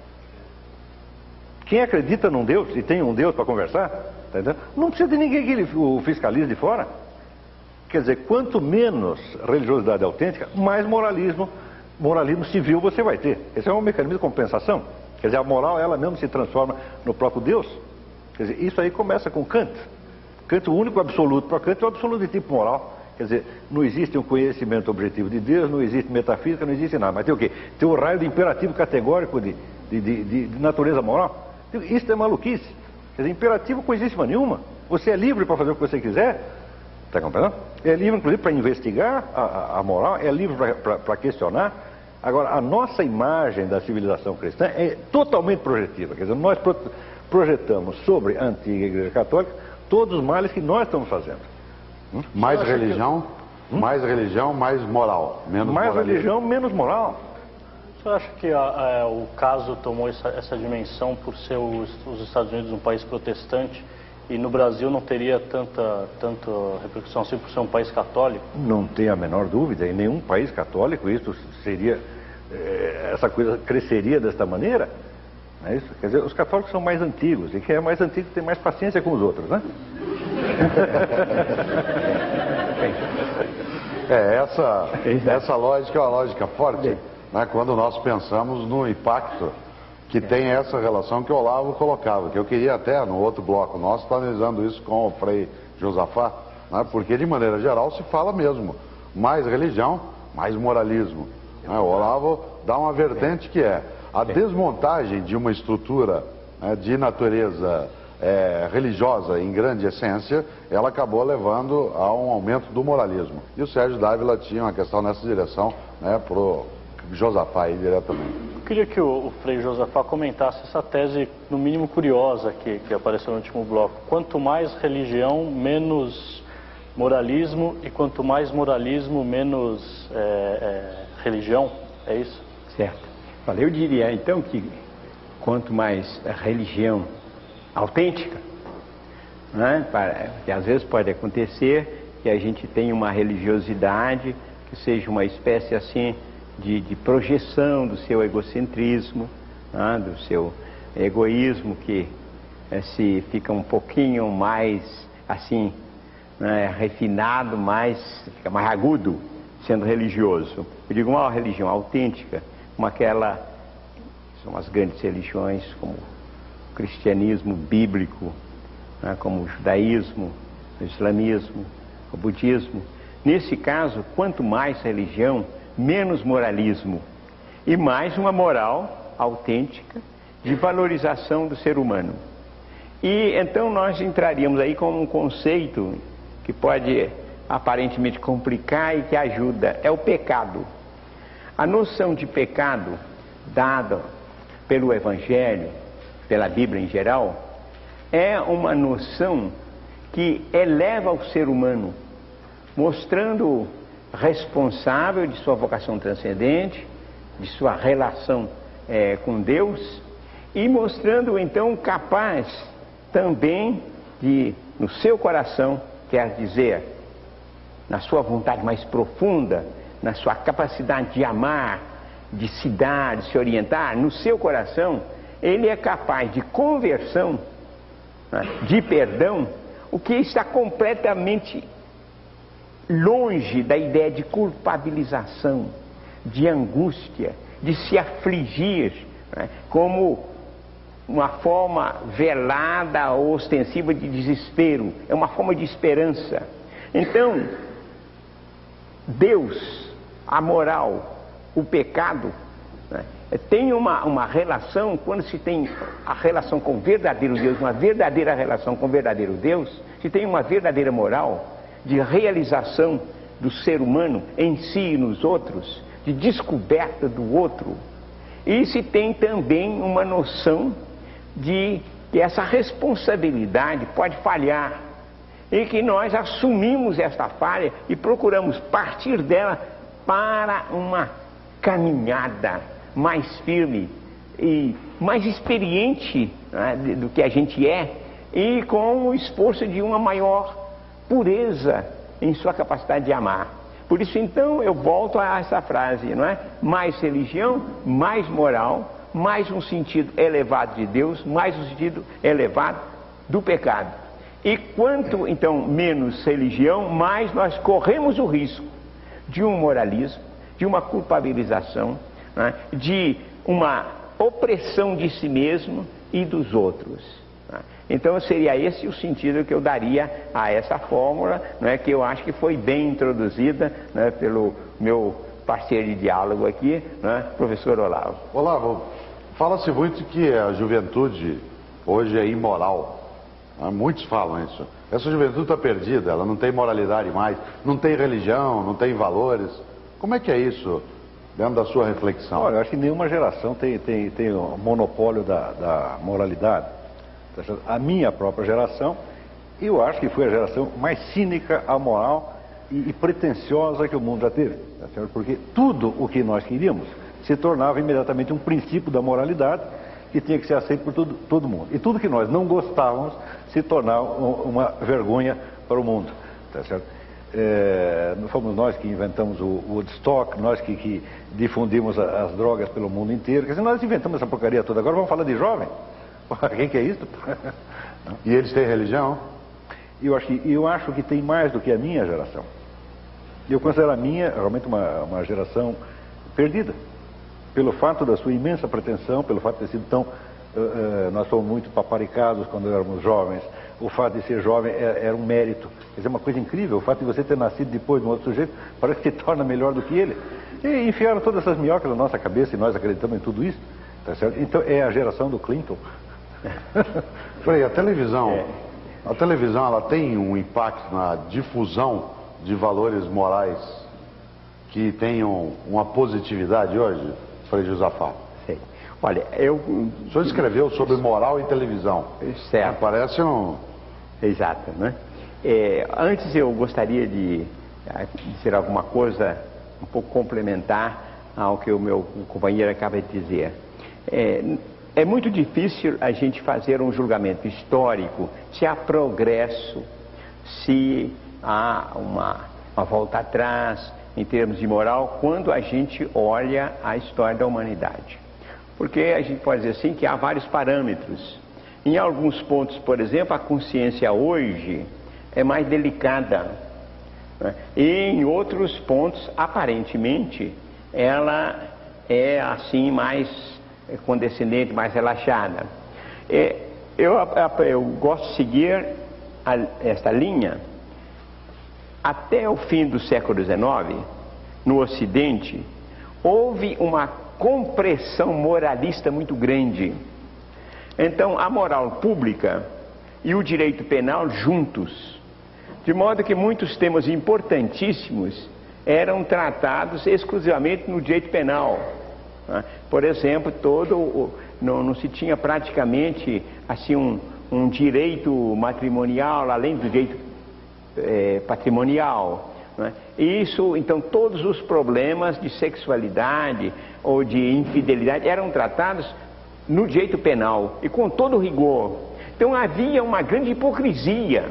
Quem acredita num Deus e tem um Deus para conversar, tá entendendo? Não precisa de ninguém que ele, o fiscalize de fora. Quer dizer, quanto menos religiosidade autêntica, mais moralismo, moralismo civil você vai ter. Esse é um mecanismo de compensação. Quer dizer, a moral, ela mesmo se transforma no próprio Deus. Quer dizer, isso aí começa com Kant. Kant, o único absoluto para Kant é o absoluto de tipo moral. Quer dizer, não existe um conhecimento objetivo de Deus, não existe metafísica, não existe nada. Mas tem o quê? Tem o raio de imperativo categórico de, de, de, de, de natureza moral. Isso é maluquice. Quer dizer, imperativo coisíssima nenhuma. Você é livre para fazer o que você quiser. Está compreendendo? É livre, inclusive, para investigar a, a, a moral, é livre para questionar. Agora, a nossa imagem da civilização cristã é totalmente projetiva. Quer dizer, nós pro, projetamos sobre a antiga Igreja Católica todos os males que nós estamos fazendo. Hum? Mais religião, que... hum? mais religião, mais moral. Menos mais moralismo. religião, menos moral. Você acha que a, a, o caso tomou essa, essa dimensão por ser os, os Estados Unidos um país protestante e no Brasil não teria tanta, tanta repercussão assim por ser um país católico? Não tem a menor dúvida. Em nenhum país católico isso seria, eh, essa coisa cresceria desta maneira. Não é isso? Quer dizer, os católicos são mais antigos e quem é mais antigo tem mais paciência com os outros, né? É, essa, essa lógica é uma lógica forte, né, quando nós pensamos no impacto que tem essa relação que o Olavo colocava, que eu queria até, no outro bloco nosso, estar analisando isso com o Frei Josafá, né, porque de maneira geral se fala mesmo, mais religião, mais moralismo. Né, o Olavo dá uma vertente que é a desmontagem de uma estrutura, né, de natureza é, religiosa em grande essência, ela acabou levando a um aumento do moralismo. E o Sérgio Dávila tinha uma questão nessa direção, né, para o Josafá aí diretamente. Eu queria que o, o Frei Josafá comentasse essa tese, no mínimo curiosa, que, que apareceu no último bloco. Quanto mais religião, menos moralismo, e quanto mais moralismo, menos é, é, religião, é isso? Certo. Olha, eu diria então que quanto mais religião autêntica, né, para, que às vezes pode acontecer que a gente tenha uma religiosidade que seja uma espécie assim de, de projeção do seu egocentrismo, né, do seu egoísmo, que é, se fica um pouquinho mais assim, né, refinado, mais, fica mais agudo sendo religioso. Eu digo uma religião autêntica, como aquela, são as grandes religiões, como o cristianismo bíblico, né, como o judaísmo, o islamismo, o budismo. Nesse caso, quanto mais religião, menos moralismo e mais uma moral autêntica de valorização do ser humano. E então nós entraríamos aí com um conceito que pode aparentemente complicar e que ajuda, é o pecado. A noção de pecado dada pelo Evangelho, pela Bíblia em geral, é uma noção que eleva o ser humano, mostrando responsável de sua vocação transcendente, de sua relação é, com Deus, e mostrando então capaz também de, no seu coração, quer dizer, na sua vontade mais profunda, na sua capacidade de amar, de se dar, de se orientar, no seu coração, ele é capaz de conversão, né, de perdão, o que está completamente longe da ideia de culpabilização, de angústia, de se afligir, né, como uma forma velada ou ostensiva de desespero. É uma forma de esperança. Então, Deus, a moral, o pecado, né? Tem uma, uma relação, quando se tem a relação com o verdadeiro Deus, uma verdadeira relação com o verdadeiro Deus, se tem uma verdadeira moral de realização do ser humano em si e nos outros, de descoberta do outro, e se tem também uma noção de que essa responsabilidade pode falhar, e que nós assumimos esta falha e procuramos partir dela para uma caminhada mais firme e mais experiente, né, do que a gente é, e com o esforço de uma maior pureza em sua capacidade de amar. Por isso, então, eu volto a essa frase, não é? Mais religião, mais moral, mais um sentido elevado de Deus, mais um sentido elevado do pecado. E quanto, então, menos religião, mais nós corremos o risco de um moralismo, de uma culpabilização, né, de uma opressão de si mesmo e dos outros. Né? Então seria esse o sentido que eu daria a essa fórmula, né, que eu acho que foi bem introduzida, né, pelo meu parceiro de diálogo aqui, né, professor Olavo. Olavo, fala-se muito que a juventude hoje é imoral. Muitos falam isso. Essa juventude está perdida, ela não tem moralidade mais, não tem religião, não tem valores. Como é que é isso, dentro da sua reflexão? Olha, eu acho que nenhuma geração tem, tem, tem o monopólio da, da moralidade. A minha própria geração, eu acho que foi a geração mais cínica, amoral e, e pretensiosa que o mundo já teve. Tá certo? Porque tudo o que nós queríamos se tornava imediatamente um princípio da moralidade que tinha que ser aceito por todo, todo mundo. E tudo que nós não gostávamos se tornava uma vergonha para o mundo. Tá certo? É, não fomos nós que inventamos o, o Woodstock, nós que, que difundimos a, as drogas pelo mundo inteiro. Quer dizer, nós inventamos essa porcaria toda. Agora vamos falar de jovem? Quem que é isso? E eles têm religião? Eu acho, que, eu acho que tem mais do que a minha geração. Eu considero a minha realmente uma, uma geração perdida. Pelo fato da sua imensa pretensão, pelo fato de ter sido tão... Uh, uh, nós fomos muito paparicados quando éramos jovens. O fato de ser jovem era, era um mérito. Quer dizer, uma coisa incrível. O fato de você ter nascido depois de um outro sujeito parece que te torna melhor do que ele. E enfiaram todas essas minhocas na nossa cabeça e nós acreditamos em tudo isso. Tá certo? Então é a geração do Clinton. Frei, a televisão, é. a televisão ela tem um impacto na difusão de valores morais que tenham uma positividade hoje, Frei Josafá? Sim. Olha, eu... O senhor escreveu sobre moral e televisão. Certo. Parece um... Exato, né? É, antes eu gostaria de dizer alguma coisa um pouco complementar ao que o meu companheiro acaba de dizer. É, é muito difícil a gente fazer um julgamento histórico se há progresso, se há uma, uma volta atrás em termos de moral, quando a gente olha a história da humanidade. Porque a gente pode dizer assim que há vários parâmetros. Em alguns pontos, por exemplo, a consciência hoje é mais delicada, né? E em outros pontos, aparentemente, ela é assim mais condescendente, mais relaxada. É, eu, eu gosto de seguir a, esta linha. Até o fim do século dezenove, no Ocidente, houve uma compressão moralista muito grande. Então, a moral pública e o direito penal juntos, de modo que muitos temas importantíssimos eram tratados exclusivamente no direito penal. Por exemplo, todo o, não, não se tinha praticamente assim um, um direito matrimonial além do direito é, patrimonial. Né? Isso, então, todos os problemas de sexualidade ou de infidelidade eram tratados no direito penal e com todo rigor. Então havia uma grande hipocrisia.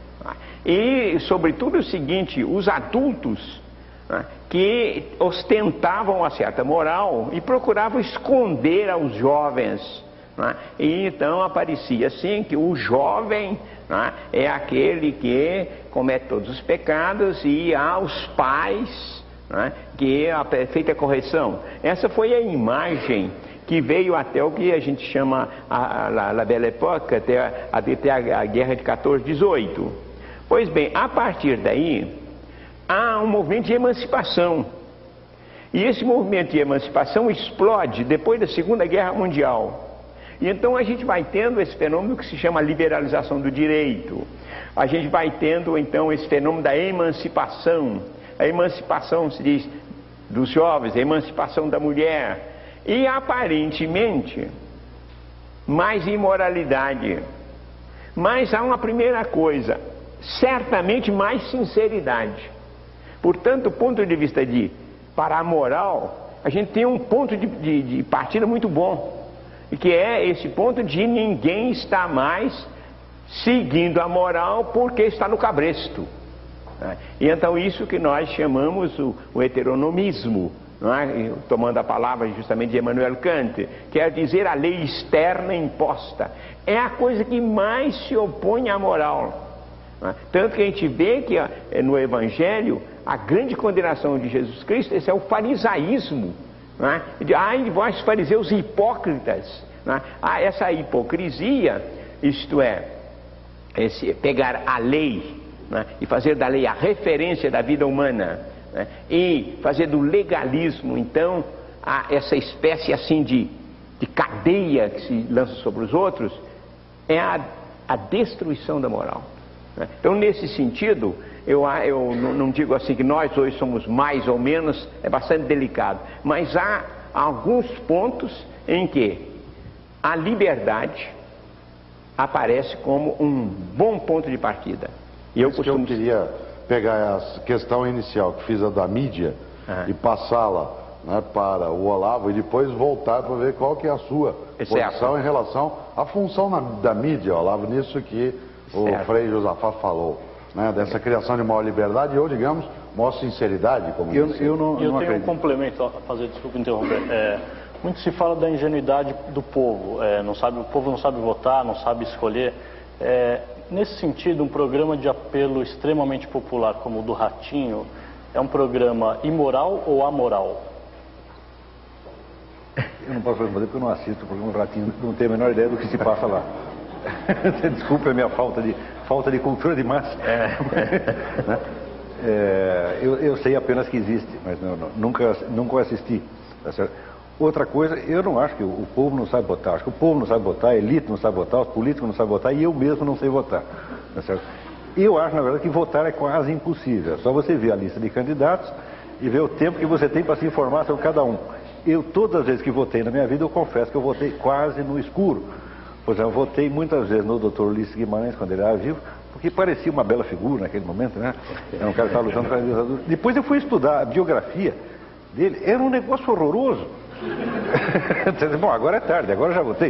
E, sobretudo, o seguinte, os adultos, né, que ostentavam uma certa moral e procuravam esconder aos jovens. Né? E então aparecia assim que o jovem, né, é aquele que comete todos os pecados e há os pais, né, que é a perfeita correção. Essa foi a imagem que veio até o que a gente chama a, a, a Belle Époque, até, a, até a, a Guerra de quatorze, dezoito. Pois bem, a partir daí, há um movimento de emancipação. E esse movimento de emancipação explode depois da Segunda Guerra Mundial. E então a gente vai tendo esse fenômeno que se chama liberalização do direito. A gente vai tendo então esse fenômeno da emancipação. A emancipação, se diz, dos jovens, a emancipação da mulher. E aparentemente, mais imoralidade. Mas há uma primeira coisa, certamente mais sinceridade. Portanto, do ponto de vista de, para a moral, a gente tem um ponto de, de, de partida muito bom. Que é esse ponto de ninguém está mais seguindo a moral porque está no cabresto. E então isso que nós chamamos o, o heteronomismo, não é? Tomando a palavra justamente de Immanuel Kant, quer dizer a lei externa imposta. É a coisa que mais se opõe à moral. Não é? Tanto que a gente vê que no Evangelho a grande condenação de Jesus Cristo, esse é o farisaísmo. Não é? Ai, vós fariseus hipócritas. Não é? Ah, essa hipocrisia, isto é, esse, pegar a lei, não é? E fazer da lei a referência da vida humana, não é? E fazer do legalismo, então, a, essa espécie assim de, de cadeia que se lança sobre os outros, é a, a destruição da moral. Não é? Então, nesse sentido, eu, eu não digo assim que nós hoje somos mais ou menos, é bastante delicado, mas há alguns pontos em que a liberdade aparece como um bom ponto de partida. E eu, costumo... eu queria pegar a questão inicial que fiz a da mídia ah. e passá-la, né, para o Olavo e depois voltar para ver qual que é a sua é posição certo. Em relação à função na, da mídia, Olavo, nisso que o certo. Frei Josafá falou. Né, dessa criação de maior liberdade ou, digamos, maior sinceridade, como eu, eu não, eu não tenho um complemento a fazer, desculpa interromper. É, muito se fala da ingenuidade do povo, é, não sabe, o povo não sabe votar, não sabe escolher. É, nesse sentido, um programa de apelo extremamente popular como o do Ratinho é um programa imoral ou amoral? Eu não posso responder porque eu não assisto o programa do Ratinho, não tenho a menor ideia do que se passa lá. Desculpe a minha falta de, falta de cultura de massa. É. É, eu, eu sei apenas que existe, mas não, não, nunca, nunca assisti. Tá certo? Outra coisa, eu não acho que o, o povo não sabe votar. Acho que o povo não sabe votar, a elite não sabe votar, os políticos não sabem votar e eu mesmo não sei votar. Tá certo? Eu acho, na verdade, que votar é quase impossível. É só você ver a lista de candidatos e ver o tempo que você tem para se informar sobre cada um. Eu, todas as vezes que votei na minha vida, eu confesso que eu votei quase no escuro. Por exemplo, eu votei muitas vezes no doutor Ulisses Guimarães, quando ele era vivo, porque parecia uma bela figura naquele momento, né? Era um cara que estava lutando para a ditadura. Depois eu fui estudar a biografia dele, era um negócio horroroso. Bom, agora é tarde, agora eu já votei.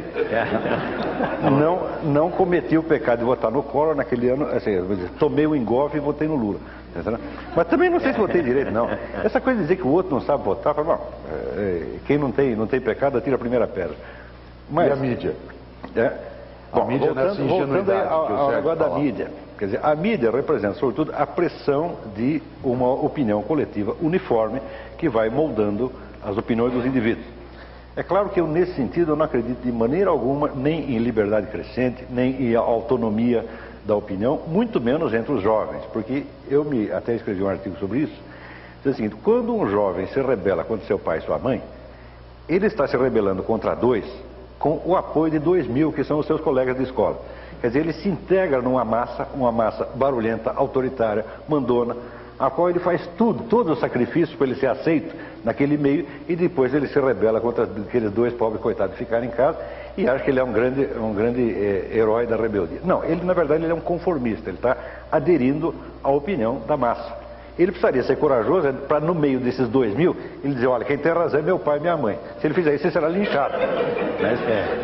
Não, não cometi o pecado de votar no Collor naquele ano, assim, tomei o engolfe e votei no Lula. Mas também não sei se votei direito, não. Essa coisa de dizer que o outro não sabe votar, fala, bom, quem não tem, não tem pecado, atira a primeira pedra. Mas, e a mídia? É, bom, a mídia voltando, nessa voltando aí ao, ao negócio da falar. mídia. Quer dizer, a mídia representa, sobretudo, a pressão de uma opinião coletiva uniforme que vai moldando as opiniões dos indivíduos. É claro que eu, nesse sentido, eu não acredito de maneira alguma nem em liberdade crescente, nem em autonomia da opinião, muito menos entre os jovens, porque eu me até escrevi um artigo sobre isso. Diz o seguinte: quando um jovem se rebela contra seu pai e sua mãe, ele está se rebelando contra dois com o apoio de dois mil, que são os seus colegas de escola. Quer dizer, ele se integra numa massa, uma massa barulhenta, autoritária, mandona, a qual ele faz tudo, todo o sacrifício para ele ser aceito naquele meio, e depois ele se rebela contra aqueles dois pobres coitados que ficaram em casa e acha que ele é um grande, um grande é, herói da rebeldia. Não, ele na verdade ele é um conformista, ele está aderindo à opinião da massa. Ele precisaria ser corajoso para, no meio desses dois mil, ele dizer: olha, quem tem razão é meu pai e minha mãe. Se ele fizer isso, ele será linchado. Mas,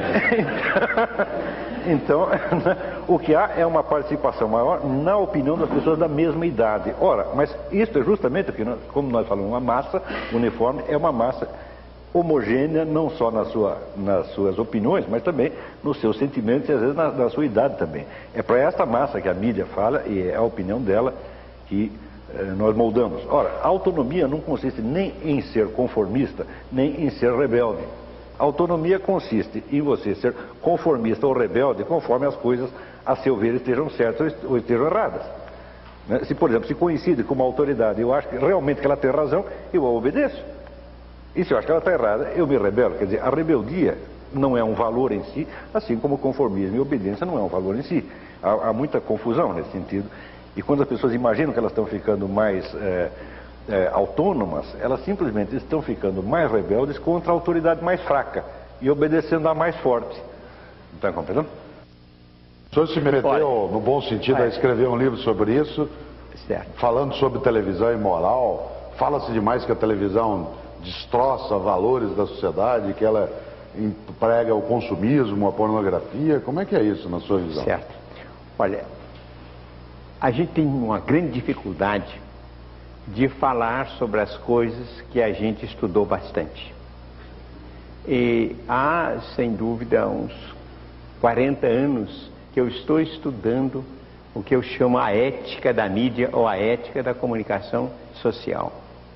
é. Então, o que há é uma participação maior na opinião das pessoas da mesma idade. Ora, mas isso é justamente o que, nós, como nós falamos, uma massa uniforme é uma massa homogênea, não só na sua, nas suas opiniões, mas também nos seus sentimentos e às vezes na, na sua idade também. É para esta massa que a mídia fala e é a opinião dela que nós moldamos. Ora, a autonomia não consiste nem em ser conformista, nem em ser rebelde. A autonomia consiste em você ser conformista ou rebelde conforme as coisas, a seu ver, estejam certas ou estejam erradas. Se, por exemplo, se coincide com uma autoridade, eu acho que realmente que ela tem razão, eu a obedeço. E se eu acho que ela está errada, eu me rebelo. Quer dizer, a rebeldia não é um valor em si, assim como o conformismo e a obediência não é um valor em si. Há, há muita confusão nesse sentido. E quando as pessoas imaginam que elas estão ficando mais é, é, autônomas, elas simplesmente estão ficando mais rebeldes contra a autoridade mais fraca e obedecendo a mais forte. Está compreendendo? O senhor se meteu, Olha, no bom sentido, a escrever um livro sobre isso, certo. falando sobre televisão e moral. Fala-se demais que a televisão destroça valores da sociedade, que ela emprega o consumismo, a pornografia. Como é que é isso na sua visão? Certo. Olha, a gente tem uma grande dificuldade de falar sobre as coisas que a gente estudou bastante. E há, sem dúvida, uns quarenta anos que eu estou estudando o que eu chamo a ética da mídia ou a ética da comunicação social.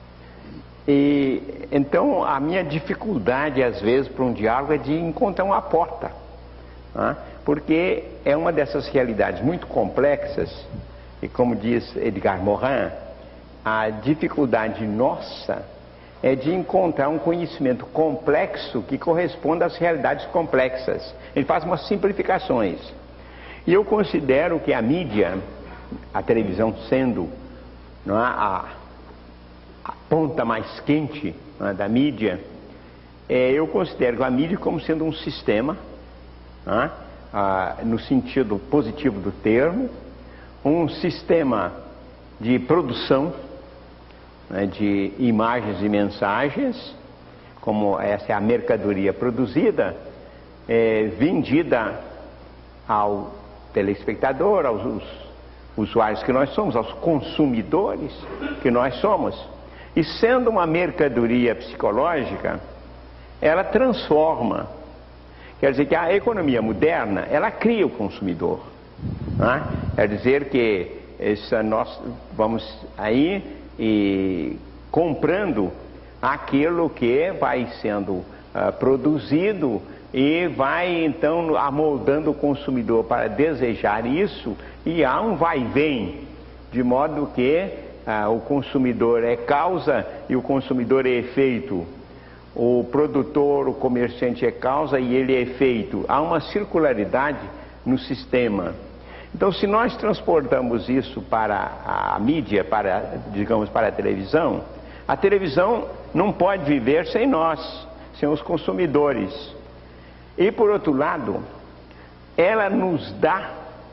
E então a minha dificuldade às vezes para um diálogo é de encontrar uma porta, né? Porque é uma dessas realidades muito complexas e, como diz Edgar Morin, a dificuldade nossa é de encontrar um conhecimento complexo que corresponda às realidades complexas. Ele faz umas simplificações. E eu considero que a mídia, a televisão sendo, não é, a, a ponta mais quente, não é, da mídia, é, eu considero a mídia como sendo um sistema, não é, a, no sentido positivo do termo, um sistema de produção, né, de imagens e mensagens, como essa é a mercadoria produzida, é, vendida ao telespectador, aos usuários que nós somos, aos consumidores que nós somos. E sendo uma mercadoria psicológica, ela transforma. Quer dizer que a economia moderna, ela cria o consumidor, né? Quer dizer que essa nós vamos aí e comprando aquilo que vai sendo uh, produzido e vai então amoldando o consumidor para desejar isso, e há um vai e vem, de modo que ah, o consumidor é causa e o consumidor é efeito, o produtor, o comerciante é causa e ele é efeito. Há uma circularidade no sistema. Então, se nós transportamos isso para a mídia, para, digamos, para a televisão, a televisão não pode viver sem nós, sem os consumidores. E, por outro lado, ela nos dá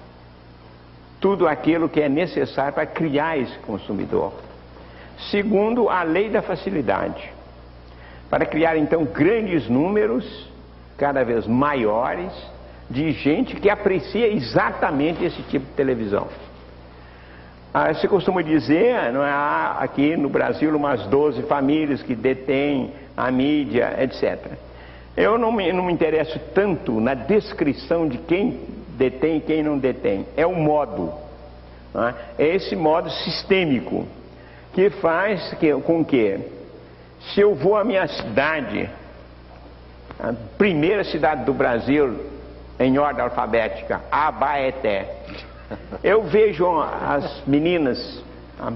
tudo aquilo que é necessário para criar esse consumidor. Segundo a lei da facilidade, para criar, então, grandes números, cada vez maiores, de gente que aprecia exatamente esse tipo de televisão. Ah, se costuma dizer, não é, há aqui no Brasil umas doze famílias que detêm a mídia, etcétera. Eu não me, não me interesso tanto na descrição de quem detém e quem não detém. É o modo. Né? É esse modo sistêmico que faz que, com que, se eu vou à minha cidade, a primeira cidade do Brasil, em ordem alfabética, Abaeté, eu vejo as meninas, a,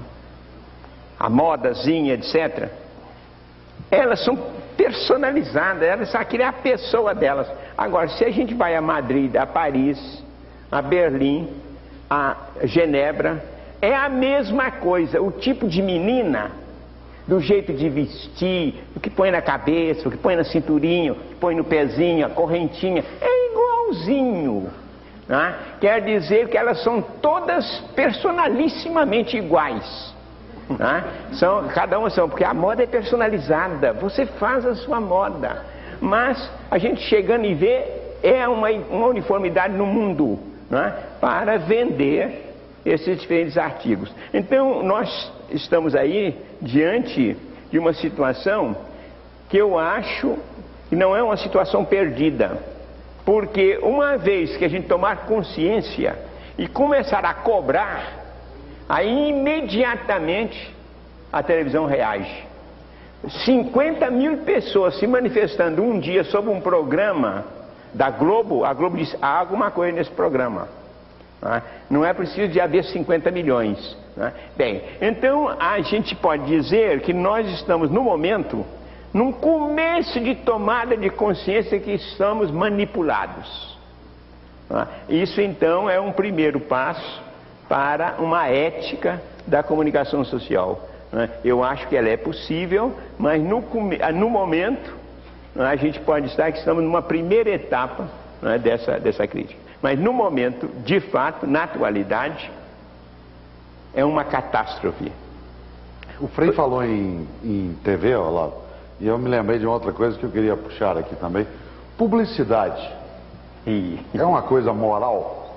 a modazinha, etcétera, elas são personalizadas, elas, aquilo é a pessoa delas. Agora, se a gente vai a Madrid, a Paris, a Berlim, a Genebra, é a mesma coisa. O tipo de menina, do jeito de vestir, o que põe na cabeça, o que põe na cinturinha, o que põe no pezinho, a correntinha, é igualzinho, né? Quer dizer que elas são todas personalissimamente iguais. Né? São, cada uma são, porque a moda é personalizada, você faz a sua moda, mas a gente chegando e vê, é uma, uma uniformidade no mundo, né? Para vender esses diferentes artigos. Então nós estamos aí diante de uma situação que eu acho que não é uma situação perdida, porque uma vez que a gente tomar consciência e começar a cobrar, aí imediatamente a televisão reage. cinquenta mil pessoas se manifestando um dia sobre um programa da Globo, a Globo diz, há alguma coisa nesse programa. Não é preciso de haver cinquenta milhões. Bem, então a gente pode dizer que nós estamos no momento num começo de tomada de consciência que estamos manipulados. Isso então é um primeiro passo para uma ética da comunicação social. Eu acho que ela é possível, mas no, no momento a gente pode estar que estamos numa primeira etapa dessa, dessa crítica. Mas no momento, de fato, na atualidade, é uma catástrofe. O Frei falou em, em T V, Olavo, e eu me lembrei de outra coisa que eu queria puxar aqui também. Publicidade. E... é uma coisa moral?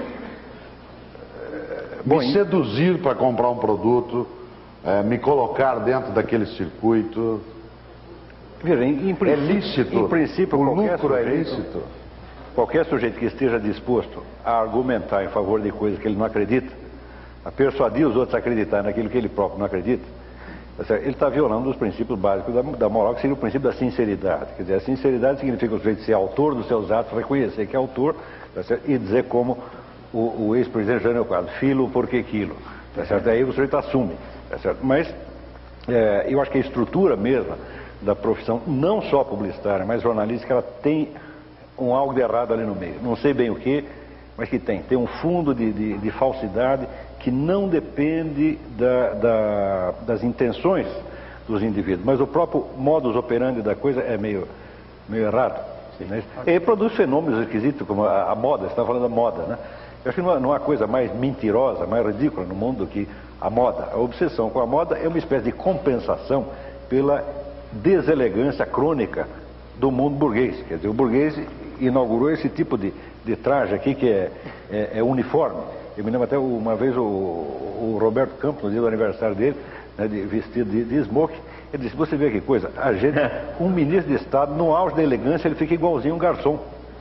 Me Bom, seduzir para comprar um produto, é, me colocar dentro daquele circuito. Veja, em, em é lícito. Em princípio, o qualquer lucro sujeito, é lícito. Qualquer sujeito que esteja disposto a argumentar em favor de coisas que ele não acredita, a persuadir os outros a acreditar naquilo que ele próprio não acredita, ele está violando um dos princípios básicos da, da moral, que seria o princípio da sinceridade. Quer dizer, a sinceridade significa o sujeito ser autor dos seus atos, reconhecer que é autor, tá certo? E dizer como o, o ex-presidente Jânio Quadros, filo porque quilo. Tá certo? Aí o sujeito assume. Tá certo? Mas é, eu acho que a estrutura mesma da profissão, não só publicitária, mas jornalística, ela tem um algo de errado ali no meio. Não sei bem o que, mas que tem. Tem um fundo de, de, de falsidade que não depende da, da, das intenções dos indivíduos, mas o próprio modus operandi da coisa é meio, meio errado. Né? E produz fenômenos esquisitos, como a, a moda, você está falando da moda, né? Eu acho que não há, não há coisa mais mentirosa, mais ridícula no mundo do que a moda. A obsessão com a moda é uma espécie de compensação pela deselegância crônica do mundo burguês. Quer dizer, o burguês inaugurou esse tipo de, de traje aqui que é, é, é uniforme. Eu me lembro até uma vez o, o Roberto Campos, no dia do aniversário dele, né, de, vestido de, de smoke, ele disse, você vê que coisa, a gente, um ministro de Estado, no auge da elegância, ele fica igualzinho um garçom.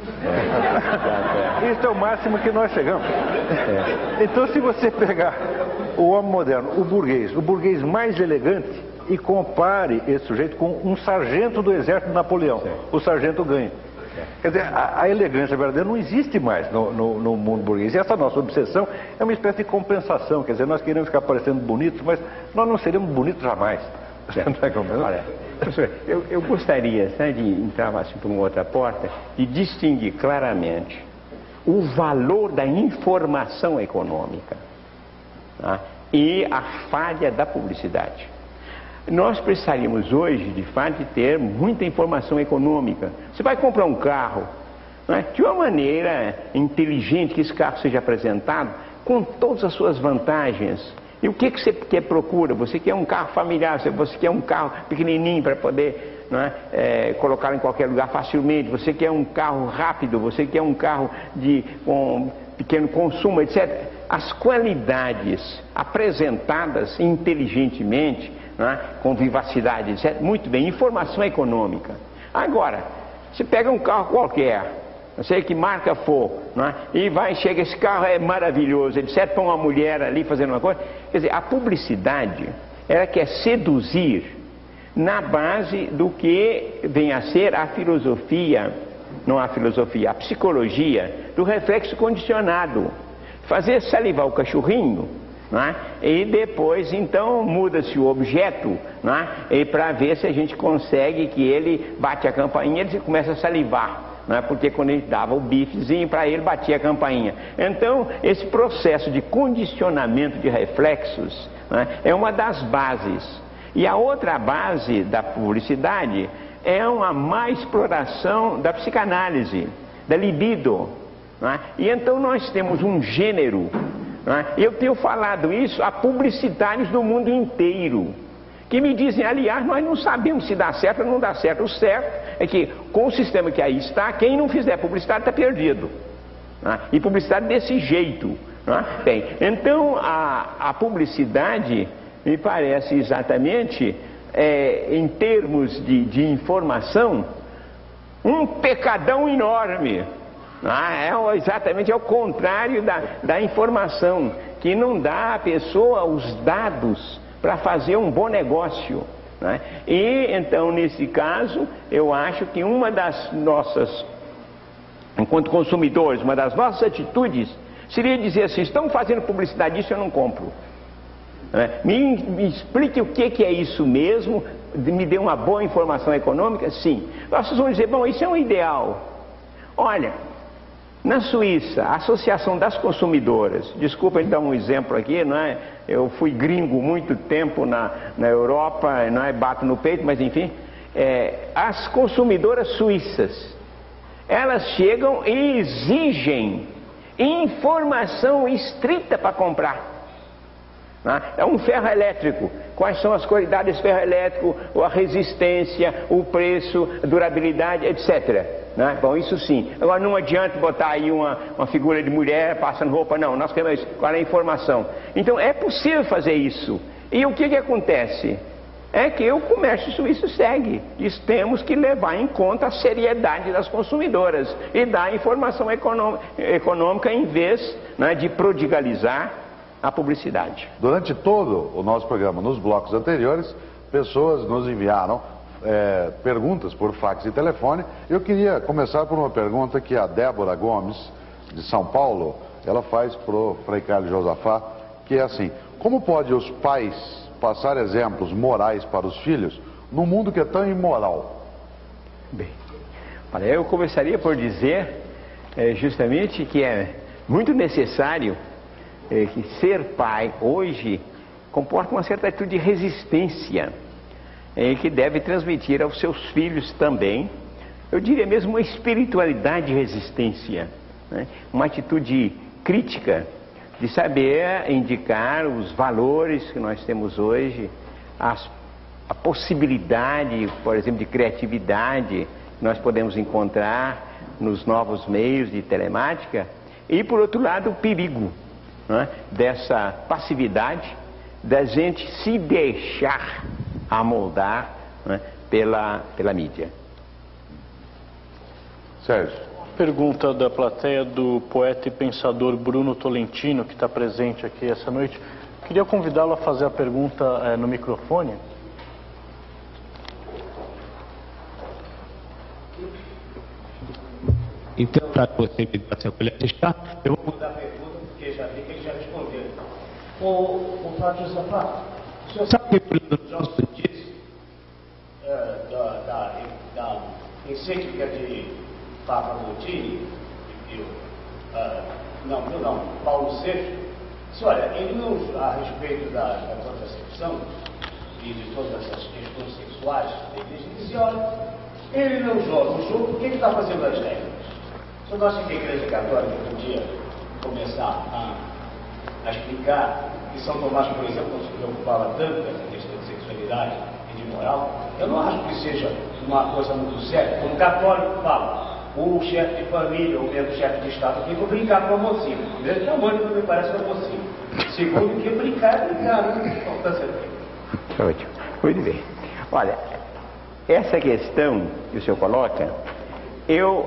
É. Isso é o máximo que nós chegamos. É. Então, se você pegar o homem moderno, o burguês, o burguês mais elegante, e compare esse sujeito com um sargento do exército de Napoleão, sim, o sargento ganha. Quer dizer, a, a elegância verdadeira não existe mais no, no, no mundo burguês. E essa nossa obsessão é uma espécie de compensação. Quer dizer, nós queremos ficar parecendo bonitos, mas nós não seremos bonitos jamais. Olha, professor, eu, eu gostaria, né, de entrar assim por uma outra porta, de distinguir claramente o valor da informação econômica, tá, e a falha da publicidade. Nós precisaríamos hoje, de fato, de ter muita informação econômica. Você vai comprar um carro, né, de uma maneira inteligente, que esse carro seja apresentado com todas as suas vantagens. E o que, que você quer procura? Você quer um carro familiar, você quer um carro pequenininho para poder, não é, é, colocá-lo em qualquer lugar facilmente, você quer um carro rápido, você quer um carro de, com pequeno consumo, etcétera. As qualidades apresentadas inteligentemente, não é, com vivacidade, etcétera. Muito bem, informação econômica. Agora, você pega um carro qualquer, não sei que marca for, não é? E vai, chega, esse carro é maravilhoso, etcétera. Põe uma mulher ali fazendo uma coisa. Quer dizer, a publicidade, ela quer seduzir na base do que vem a ser a filosofia, não a filosofia, a psicologia do reflexo condicionado. Fazer salivar o cachorrinho, não é? E depois então muda-se o objeto, não é? E para ver se a gente consegue que ele bate a campainha, ele começa a salivar. Não é? Porque quando a gente dava o bifezinho para ele, batia a campainha. Então, esse processo de condicionamento de reflexos, não é? É uma das bases. E a outra base da publicidade é uma má exploração da psicanálise, da libido. Não é? E então nós temos um gênero, não é? Eu tenho falado isso a publicitários do mundo inteiro, que me dizem, aliás, nós não sabemos se dá certo ou não dá certo. O certo é que, com o sistema que aí está, quem não fizer publicidade está perdido. Não é? E publicidade desse jeito. Não é? Bem, então, a, a publicidade me parece exatamente, é, em termos de, de informação, um pecadão enorme. Não é? É exatamente ao contrário da, da informação, que não dá à pessoa os dados para fazer um bom negócio, né? E então, nesse caso, eu acho que uma das nossas, enquanto consumidores, uma das nossas atitudes seria dizer assim, estão fazendo publicidade disso, eu não compro, né? me, me explique o que, que é isso mesmo, me dê uma boa informação econômica? Sim. Vocês vão dizer, bom, isso é um ideal. Olha, na Suíça, a Associação das Consumidoras, desculpa dar um exemplo aqui, não é? Eu fui gringo muito tempo na, na Europa, não é? Bato no peito, mas enfim, é, as consumidoras suíças, elas chegam e exigem informação estrita para comprar. É um ferro elétrico. Quais são as qualidades desse ferro elétrico, a resistência, o preço, a durabilidade, etcétera. Né? Bom, isso sim. Agora não adianta botar aí uma, uma figura de mulher passando roupa, não. Nós queremos isso. Qual é a informação? Então é possível fazer isso. E o que, que acontece? É que o comércio suíço segue. Diz, temos que levar em conta a seriedade das consumidoras e dar informação econômica em vez, né, de prodigalizar a publicidade. Durante todo o nosso programa, nos blocos anteriores, pessoas nos enviaram é, perguntas por fax e telefone. Eu queria começar por uma pergunta que a Débora Gomes, de São Paulo, ela faz para o Frei Carlos Josafá, que é assim: como pode os pais passar exemplos morais para os filhos num mundo que é tão imoral? Bem, olha, eu começaria por dizer é, justamente que é muito necessário é, que ser pai hoje comporta uma certa atitude de resistência, é, que deve transmitir aos seus filhos também, eu diria mesmo uma espiritualidade de resistência, né? Uma atitude crítica, de saber indicar os valores que nós temos hoje, as, a possibilidade, por exemplo, de criatividade que nós podemos encontrar nos novos meios de telemática, e por outro lado o perigo, né, dessa passividade, da gente se deixar amoldar, né, pela, pela mídia. Sérgio. Pergunta da plateia do poeta e pensador Bruno Tolentino, que está presente aqui essa noite. Queria convidá-lo a fazer a pergunta é, no microfone. Então, para você me dar essa colher de chá, eu vou mudar a pergunta, porque já vi que ele já respondeu. O, o Fábio Josafá, o senhor sabe que o Leandro Johnson disse uh, da, da, da encíclica de Papa Montini, uh, não, não, não, Paulo sexto, disse, olha, ele não, a respeito da, da contracepção e de todas essas questões sexuais, ele dizia, olha, ele não joga o jogo, por que ele está fazendo as regras? O senhor acha que a Igreja Católica podia começar a, a explicar que São Tomás, por exemplo, não se preocupava tanto com essa questão de sexualidade e de moral? Eu não acho que seja uma coisa muito séria. Como católico fala, o chefe de família, ou mesmo o chefe de Estado, tem que brincar com a mocinha. Mesmo que a mãe não me parece uma mocinha. Segundo que brincar é brincar, né? Importância tem. Ótimo. Muito bem. Olha, essa questão que o senhor coloca, eu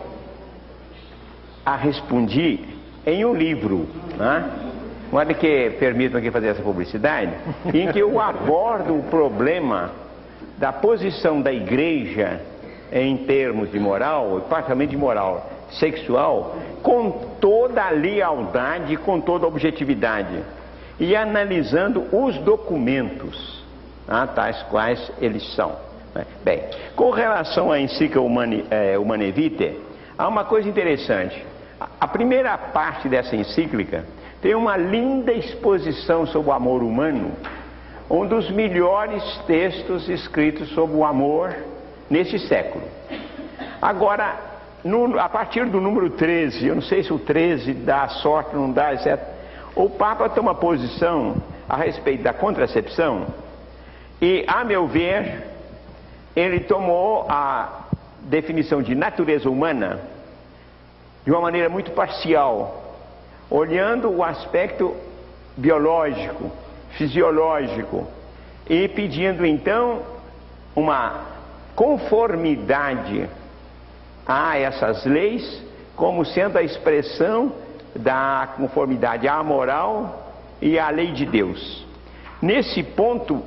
a respondi em um livro, né? Olha que permitam aqui fazer essa publicidade, em que eu abordo o problema da posição da igreja em termos de moral, particularmente de moral sexual, com toda a lealdade, com toda a objetividade, e analisando os documentos, ah, tais quais eles são. Bem, com relação à encíclica Humane, é, Humanae Vitae, há uma coisa interessante. A primeira parte dessa encíclica tem uma linda exposição sobre o amor humano, um dos melhores textos escritos sobre o amor neste século. Agora, no, a partir do número treze, eu não sei se o treze dá sorte ou não dá, etcétera, o Papa toma posição a respeito da contracepção e, a meu ver, ele tomou a definição de natureza humana de uma maneira muito parcial, olhando o aspecto biológico, fisiológico, e pedindo então uma conformidade a essas leis como sendo a expressão da conformidade à moral e à lei de Deus. Nesse ponto,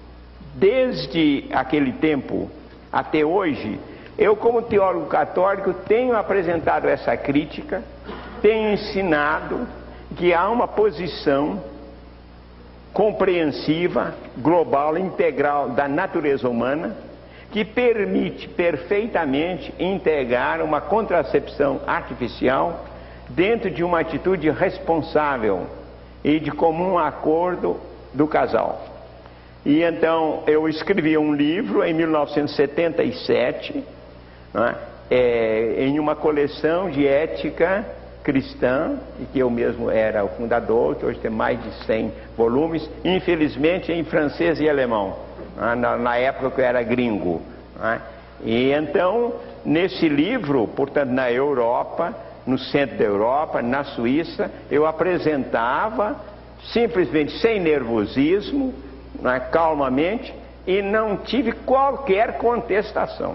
desde aquele tempo até hoje, eu, como teólogo católico, tenho apresentado essa crítica, tenho ensinado que há uma posição compreensiva, global, integral da natureza humana, que permite perfeitamente integrar uma contracepção artificial dentro de uma atitude responsável e de comum acordo do casal. E então eu escrevi um livro em mil novecentos e setenta e sete, né, é, em uma coleção de ética cristã, e que eu mesmo era o fundador, que hoje tem mais de cem volumes, infelizmente em francês e alemão, né, na, na época que eu era gringo. Né. E então, nesse livro, portanto, na Europa, no centro da Europa, na Suíça, eu apresentava, simplesmente sem nervosismo, né, calmamente, e não tive qualquer contestação.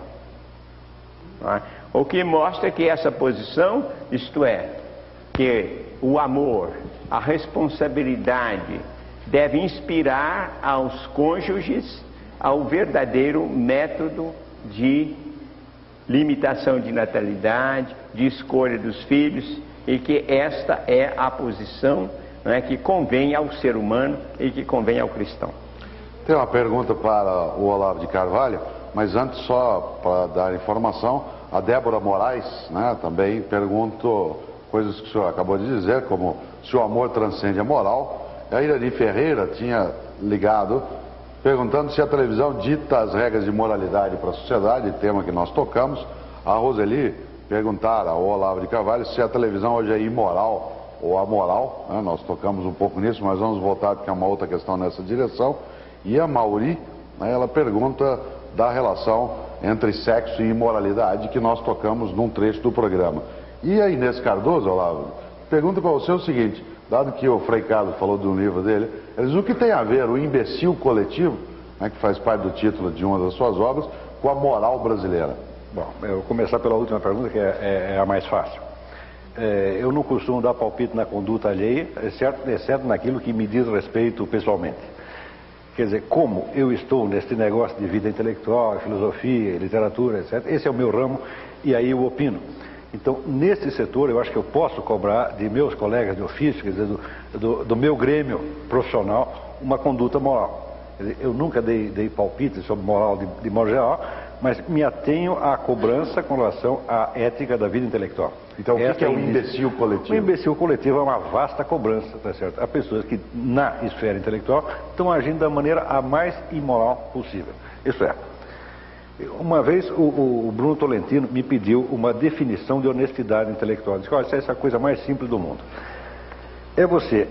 Né. O que mostra que essa posição, isto é, que o amor, a responsabilidade, deve inspirar aos cônjuges ao verdadeiro método de limitação de natalidade, de escolha dos filhos, e que esta é a posição, né, que convém ao ser humano e que convém ao cristão. Tem uma pergunta para o Olavo de Carvalho, mas antes, só para dar informação, a Débora Moraes, né, também perguntou coisas que o senhor acabou de dizer, como se o amor transcende a moral. A Irani Ferreira tinha ligado perguntando se a televisão dita as regras de moralidade para a sociedade, tema que nós tocamos. A Roseli perguntara ao Olavo de Carvalho se a televisão hoje é imoral ou amoral, né? Nós tocamos um pouco nisso, mas vamos voltar porque é uma outra questão nessa direção. E a Mauri, né, ela pergunta da relação entre sexo e imoralidade, que nós tocamos num trecho do programa. E a Inês Cardoso, Olavo, pergunta para você o seguinte: dado que o Frei Carlos falou de um livro dele, ele diz, o que tem a ver o imbecil coletivo, né, que faz parte do título de uma das suas obras, com a moral brasileira? Bom, eu vou começar pela última pergunta, que é, é, é a mais fácil. É, eu não costumo dar palpite na conduta alheia, exceto, exceto naquilo que me diz respeito pessoalmente. Quer dizer, como eu estou nesse negócio de vida intelectual, filosofia, literatura, etcétera, esse é o meu ramo e aí eu opino. Então, nesse setor, eu acho que eu posso cobrar de meus colegas de ofício, quer dizer, do, do, do meu grêmio profissional, uma conduta moral. Quer dizer, eu nunca dei, dei palpites sobre moral de, de modo geral, mas me atenho à cobrança com relação à ética da vida intelectual. Então, o que, que é o imbecil coletivo? O imbecil coletivo é uma vasta cobrança, tá certo? Há pessoas que, na esfera intelectual, estão agindo da maneira a mais imoral possível. Isso é, uma vez o, o Bruno Tolentino me pediu uma definição de honestidade intelectual. Disse, olha, essa é a coisa mais simples do mundo. É você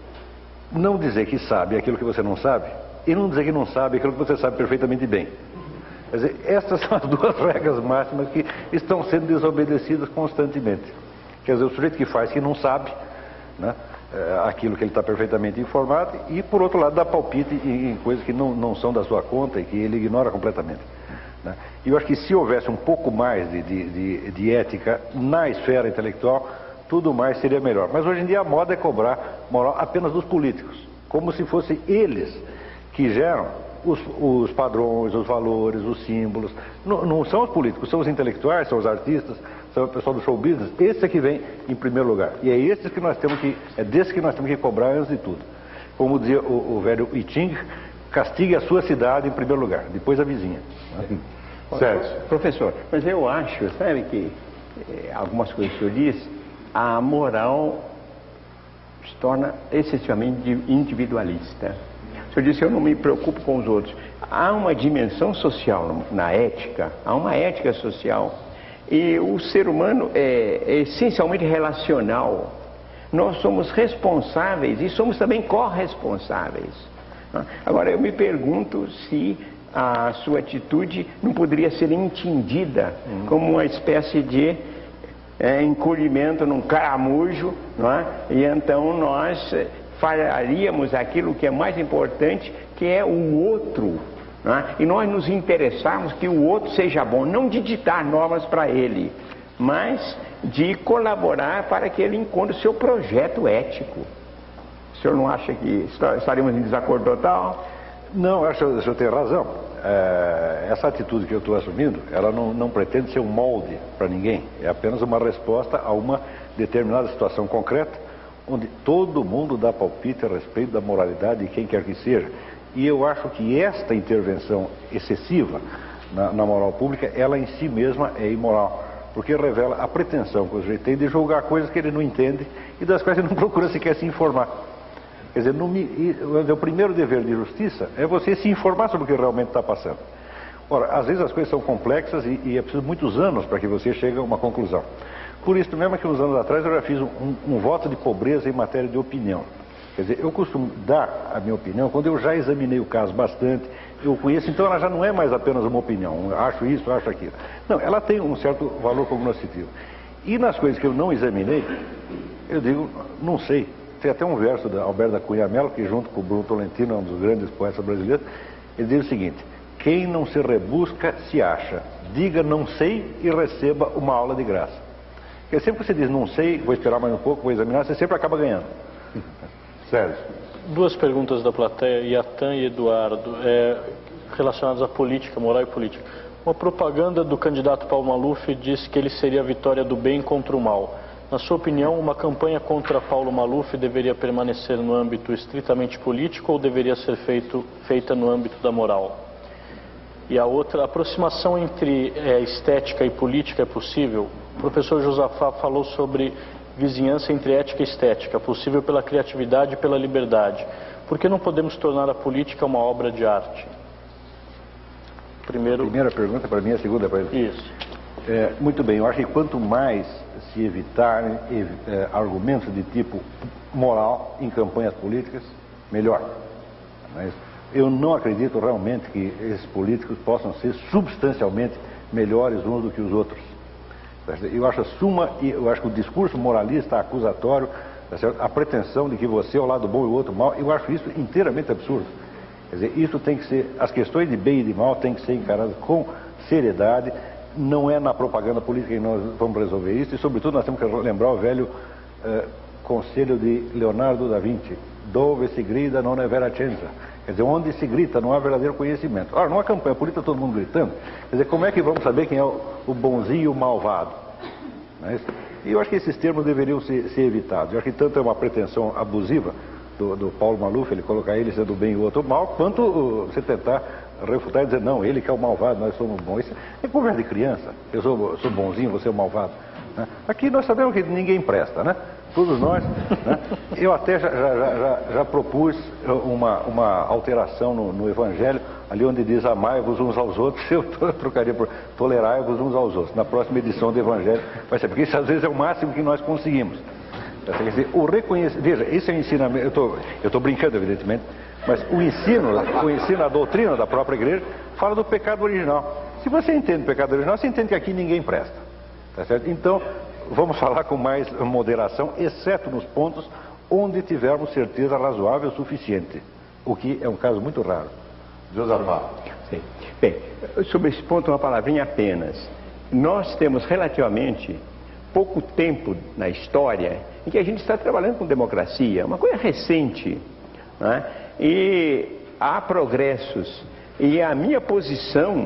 não dizer que sabe aquilo que você não sabe, e não dizer que não sabe aquilo que você sabe perfeitamente bem. Quer dizer, essas são as duas regras máximas que estão sendo desobedecidas constantemente. Quer dizer, o sujeito que faz que não sabe, né, é, aquilo que ele está perfeitamente informado, e por outro lado dá palpite em, em coisas que não, não são da sua conta e que ele ignora completamente. Né? E eu acho que se houvesse um pouco mais de, de, de, de ética na esfera intelectual, tudo mais seria melhor. Mas hoje em dia a moda é cobrar moral apenas dos políticos, como se fossem eles que geram os, os padrões, os valores, os símbolos. Não, não são os políticos, são os intelectuais, são os artistas, são o pessoal do show business. Esse é que vem em primeiro lugar. E é esse que nós temos que, é desse que nós temos que cobrar antes de tudo. Como dizia o, o velho Iting, castigue a sua cidade em primeiro lugar, depois a vizinha. Certo. Professor, mas eu acho, sabe que eh, algumas coisas que eu disse, a moral se torna excessivamente individualista. O senhor disse, eu não me preocupo com os outros. Há uma dimensão social na ética, há uma ética social, e o ser humano é, é essencialmente relacional. Nós somos responsáveis e somos também corresponsáveis. Agora, eu me pergunto se a sua atitude não poderia ser entendida hum. como uma espécie de é, encolhimento num caramujo, não é? E então nós faríamos aquilo que é mais importante, que é o outro, não é? E nós nos interessarmos que o outro seja bom, não de ditar normas para ele, mas de colaborar para que ele encontre o seu projeto ético. O senhor não acha que estaríamos em desacordo total? Não, acho que o senhor tem razão. É, essa atitude que eu estou assumindo, ela não, não pretende ser um molde para ninguém. É apenas uma resposta a uma determinada situação concreta, onde todo mundo dá palpite a respeito da moralidade de quem quer que seja. E eu acho que esta intervenção excessiva na, na moral pública, ela em si mesma é imoral, porque revela a pretensão que o sujeito tem de julgar coisas que ele não entende e das quais ele não procura sequer se informar. Quer dizer, no, o primeiro dever de justiça é você se informar sobre o que realmente está passando. Ora, às vezes as coisas são complexas e, e é preciso muitos anos para que você chegue a uma conclusão. Por isso mesmo que uns anos atrás eu já fiz um, um, um voto de pobreza em matéria de opinião. Quer dizer, eu costumo dar a minha opinião quando eu já examinei o caso bastante, eu conheço, então ela já não é mais apenas uma opinião, eu acho isso, eu acho aquilo. Não, ela tem um certo valor cognoscitivo. E nas coisas que eu não examinei, eu digo, não sei. Tem até um verso da Alberto da Cunha Mello, que junto com o Bruno Tolentino, um dos grandes poetas brasileiros, ele diz o seguinte: quem não se rebusca, se acha. Diga não sei e receba uma aula de graça. Porque sempre que você diz não sei, vou esperar mais um pouco, vou examinar, você sempre acaba ganhando. Sérgio. Duas perguntas da plateia, Iatan e Eduardo, é, relacionadas à política, moral e política. Uma propaganda do candidato Paulo Maluf diz que ele seria a vitória do bem contra o mal. Na sua opinião, uma campanha contra Paulo Maluf deveria permanecer no âmbito estritamente político ou deveria ser feito, feita no âmbito da moral? E a outra, a aproximação entre é, estética e política é possível? O professor Josafá falou sobre vizinhança entre ética e estética, possível pela criatividade e pela liberdade. Por que não podemos tornar a política uma obra de arte? Primeiro... A primeira pergunta para mim, a segunda para ele. Isso. É, muito bem, eu acho que quanto mais se evitarem é, argumentos de tipo moral em campanhas políticas, melhor. Mas eu não acredito realmente que esses políticos possam ser substancialmente melhores uns do que os outros. Eu acho a suma, eu acho que o discurso moralista, acusatório, a pretensão de que você é o lado bom e o outro mal, eu acho isso inteiramente absurdo. Quer dizer, isso tem que ser, as questões de bem e de mal têm que ser encaradas com seriedade. Não é na propaganda política que nós vamos resolver isso, e sobretudo nós temos que lembrar o velho eh, conselho de Leonardo da Vinci: dove si grida non è vera scienza. Quer dizer, onde se grita não há verdadeiro conhecimento. Ora, numa campanha política todo mundo gritando, quer dizer, como é que vamos saber quem é o, o bonzinho e o malvado? Não é isso? E eu acho que esses termos deveriam ser, ser evitados. Eu acho que tanto é uma pretensão abusiva do, do Paulo Maluf, ele colocar ele sendo bem e o outro mal, quanto uh, você tentar refutar e dizer, não, ele que é o malvado, nós somos bons. Isso é conversa de criança. Eu sou, sou bonzinho, você é o malvado. Né? Aqui nós sabemos que ninguém presta, né? Todos nós. Né? Eu até já, já, já, já propus uma, uma alteração no, no Evangelho, ali onde diz amai-vos uns aos outros, eu trocaria por tolerai-vos uns aos outros. Na próxima edição do Evangelho vai ser, porque isso às vezes é o máximo que nós conseguimos. Quer dizer, o reconhecimento, veja, esse é o ensinamento, eu estou brincando evidentemente, mas o ensino, o ensino, a doutrina da própria igreja fala do pecado original. Se você entende o pecado original, você entende que aqui ninguém presta. Tá certo? Então, vamos falar com mais moderação, exceto nos pontos onde tivermos certeza razoável o suficiente, o que é um caso muito raro. Josafá. Sim. Bem, sobre esse ponto uma palavrinha apenas. Nós temos relativamente pouco tempo na história em que a gente está trabalhando com democracia, uma coisa recente, né? E há progressos, e a minha posição,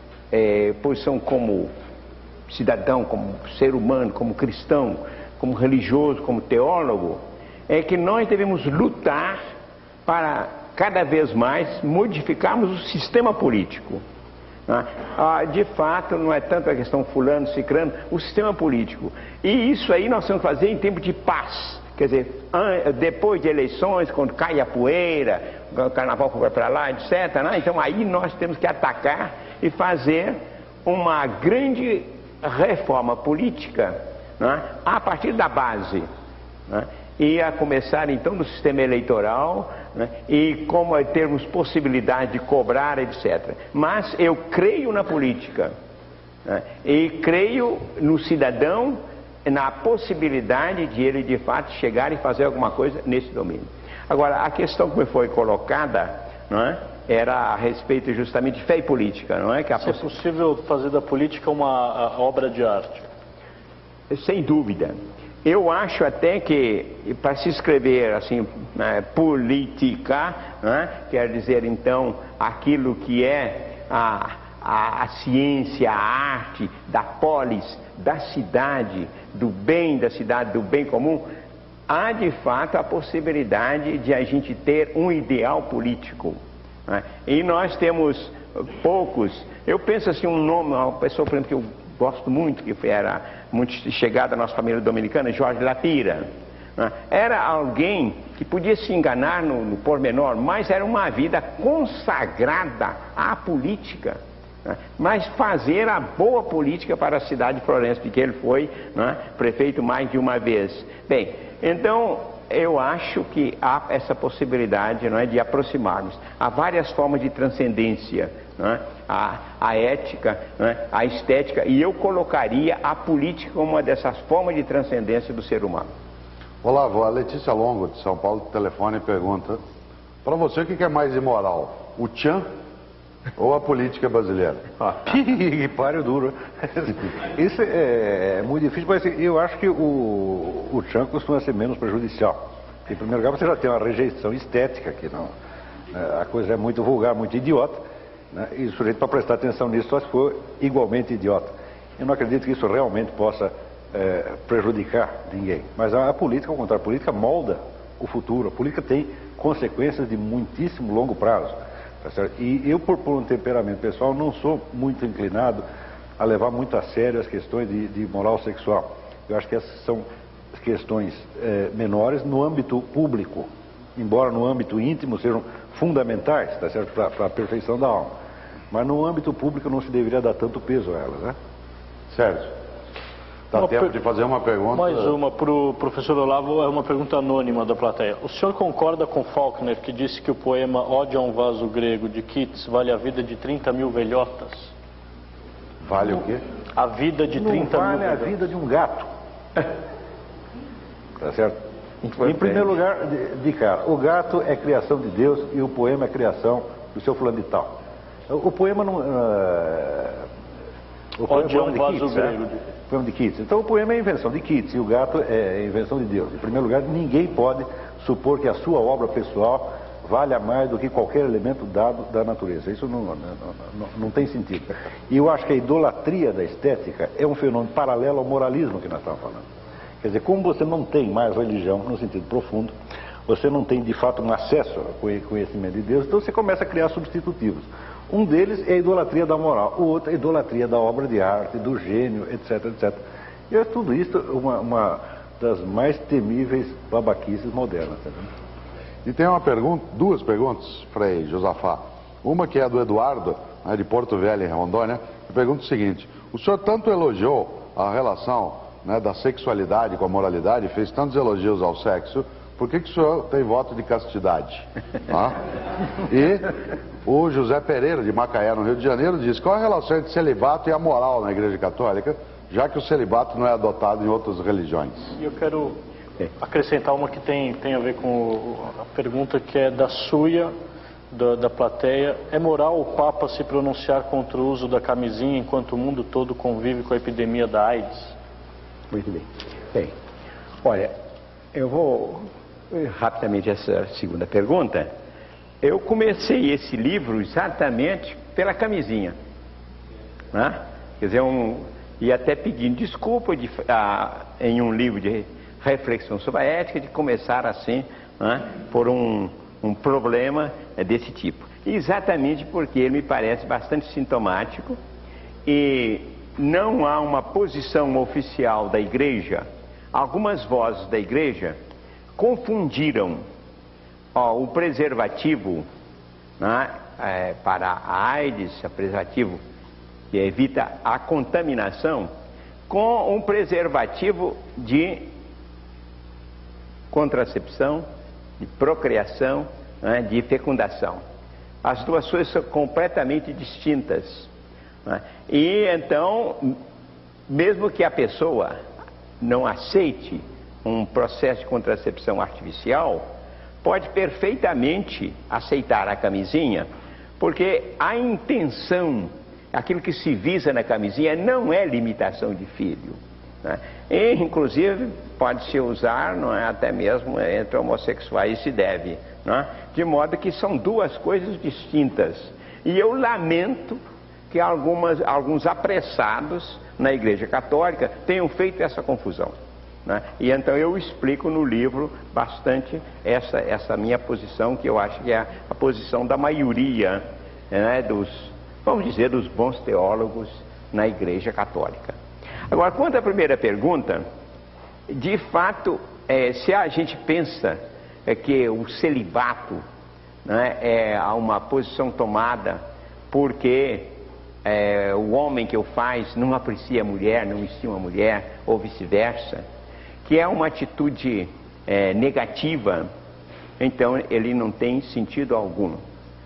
é, posição como cidadão, como ser humano, como cristão, como religioso, como teólogo, é que nós devemos lutar para cada vez mais modificarmos o sistema político. Né? Ah, de fato, não é tanto a questão fulano, cicrano, o sistema político. E isso aí nós temos que fazer em tempo de paz. Quer dizer, depois de eleições, quando cai a poeira, o carnaval vai para lá, etcétera. Né? Então aí nós temos que atacar e fazer uma grande reforma política, né? A partir da base. Né? E a começar então no sistema eleitoral, né? E como termos possibilidade de cobrar, etcétera. Mas eu creio na política, né? E creio no cidadão, na possibilidade de ele de fato chegar e fazer alguma coisa nesse domínio. Agora, a questão que me foi colocada, não é, era a respeito justamente de fé e política, não é? Que a Se é possível fazer da política uma obra de arte? Sem dúvida. Eu acho até que, para se escrever assim, né, política, né, quer dizer então aquilo que é a, a, a ciência, a arte da polis, da cidade, do bem da cidade, do bem comum, há de fato a possibilidade de a gente ter um ideal político, né? E nós temos poucos. Eu penso assim, um nome, uma pessoa, por exemplo, que eu gosto muito, que era muito chegada à nossa família dominicana, Jorge Lapira, né? Era alguém que podia se enganar no, no pormenor, mas era uma vida consagrada à política, né? Mas fazer a boa política para a cidade de Florença, porque ele foi, né, prefeito mais de uma vez. Bem, então eu acho que há essa possibilidade, não é, de aproximarmos. Há várias formas de transcendência, não é? a, a ética, não é? A estética, e eu colocaria a política como uma dessas formas de transcendência do ser humano. Olá, a Letícia Longo, de São Paulo, telefone e pergunta: para você, o que é mais imoral? O tchan ou a política brasileira? Que páreo duro. Isso é, é muito difícil, mas eu acho que o, o tchan costuma ser menos prejudicial. Em primeiro lugar, você já tem uma rejeição estética, que não, a coisa é muito vulgar, muito idiota, né? E o sujeito, para prestar atenção nisso, só se for igualmente idiota. Eu não acredito que isso realmente possa é, prejudicar ninguém. Mas a, a política, ao contrário, a política molda o futuro. A política tem consequências de muitíssimo longo prazo. Tá certo? E eu, por, por um temperamento pessoal, não sou muito inclinado a levar muito a sério as questões de, de moral sexual. Eu acho que essas são questões é, menores no âmbito público, embora no âmbito íntimo sejam fundamentais, tá certo? Para a perfeição da alma. Mas no âmbito público não se deveria dar tanto peso a elas, né? Sérgio, dá uma tempo per... de fazer uma pergunta? Mais uma para o professor Olavo, é uma pergunta anônima da plateia. O senhor concorda com Faulkner, que disse que o poema Ode a um Vaso Grego, de Keats, vale a vida de trinta mil velhotas? Vale o quê? A vida de trinta não mil vale a velhotas. vida de um gato. Tá certo? Em primeiro lugar, de, de cara, o gato é criação de Deus e o poema é criação do seu fulano de tal. O, o poema não... Uh, o poema Ode a um de Vaso Keats, Grego. né? O poema de Keats. Então o poema é invenção de Keats e o gato é invenção de Deus. Em primeiro lugar, ninguém pode supor que a sua obra pessoal valha mais do que qualquer elemento dado da natureza. Isso não, não, não, não tem sentido. E eu acho que a idolatria da estética é um fenômeno paralelo ao moralismo que nós estamos falando. Quer dizer, como você não tem mais religião no sentido profundo, você não tem de fato um acesso ao conhecimento de Deus, então você começa a criar substitutivos. Um deles é a idolatria da moral, o outro é a idolatria da obra de arte, do gênio, etc, etcétera. E é tudo isso uma, uma das mais temíveis babaquices modernas. Tá vendo? E tem uma pergunta, duas perguntas, Frei Josafá. Uma que é do Eduardo, né, de Porto Velho, em Rondônia, que pergunta o seguinte: o senhor tanto elogiou a relação, né, da sexualidade com a moralidade, fez tantos elogios ao sexo, por que, que o senhor tem voto de castidade? Ah? E o José Pereira, de Macaé, no Rio de Janeiro, diz: qual a relação entre celibato e a moral na Igreja Católica, já que o celibato não é adotado em outras religiões? E eu quero acrescentar uma que tem, tem a ver com o, a pergunta que é da Suia, da, da plateia. É moral o Papa se pronunciar contra o uso da camisinha enquanto o mundo todo convive com a epidemia da AIDS? Muito bem. Bem, olha, eu vou rapidamente essa segunda pergunta. Eu comecei esse livro exatamente pela camisinha, né? Quer dizer, um, e até pedindo desculpa de, ah, em um livro de reflexão sobre a ética, de começar assim, né, por um, um problema desse tipo. Exatamente porque ele me parece bastante sintomático e não há uma posição oficial da igreja. Algumas vozes da igreja confundiram, ó, o preservativo, né, é, para a AIDS, o preservativo que evita a contaminação, com um preservativo de contracepção, de procriação, né, de fecundação. As duas coisas são completamente distintas. Né? E então, mesmo que a pessoa não aceite um processo de contracepção artificial, pode perfeitamente aceitar a camisinha, porque a intenção, aquilo que se visa na camisinha, não é limitação de filho, né? E, inclusive, pode-se usar, não é, até mesmo entre homossexuais, se deve, né? De modo que são duas coisas distintas. E eu lamento que algumas, alguns apressados na Igreja Católica tenham feito essa confusão. né? E então eu explico no livro bastante essa, essa minha posição, que eu acho que é a posição da maioria, né, dos, vamos dizer, dos bons teólogos na Igreja Católica. Agora, quanto à primeira pergunta, de fato, é, se a gente pensa é, que o celibato, né, é uma posição tomada porque é, o homem que o faz não aprecia a mulher, não estima a mulher, ou vice-versa, que é uma atitude é, negativa, então ele não tem sentido algum.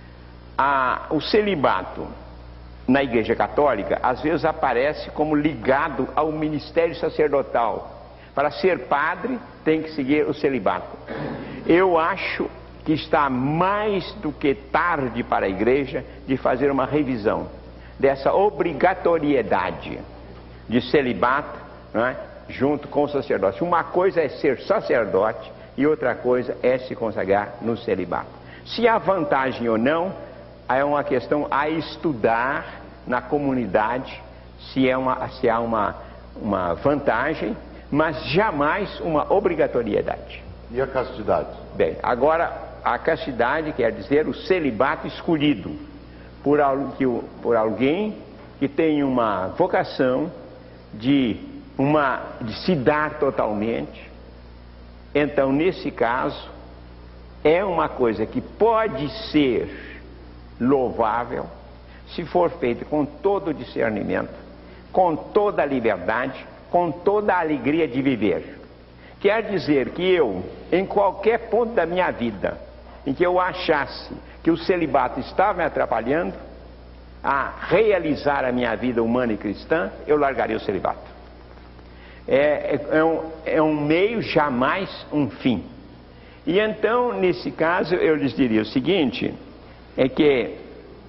A, o celibato na Igreja Católica às vezes aparece como ligado ao ministério sacerdotal. Para ser padre tem que seguir o celibato. Eu acho que está mais do que tarde para a Igreja de fazer uma revisão dessa obrigatoriedade de celibato, não é, junto com o sacerdócio. Uma coisa é ser sacerdote e outra coisa é se consagrar no celibato. Se há vantagem ou não, é uma questão a estudar na comunidade, se, é uma, se há uma, uma vantagem, mas jamais uma obrigatoriedade. E a castidade? Bem, agora a castidade quer dizer o celibato escolhido por, por alguém que tem uma vocação de, uma, de se dar totalmente. Então, nesse caso, é uma coisa que pode ser louvável se for feito com todo o discernimento, com toda a liberdade, com toda a alegria de viver. Quer dizer que eu, em qualquer ponto da minha vida, em que eu achasse que o celibato estava me atrapalhando a realizar a minha vida humana e cristã, eu largaria o celibato. É, é, é, um, é um meio, jamais um fim. E então, nesse caso, eu lhes diria o seguinte, é que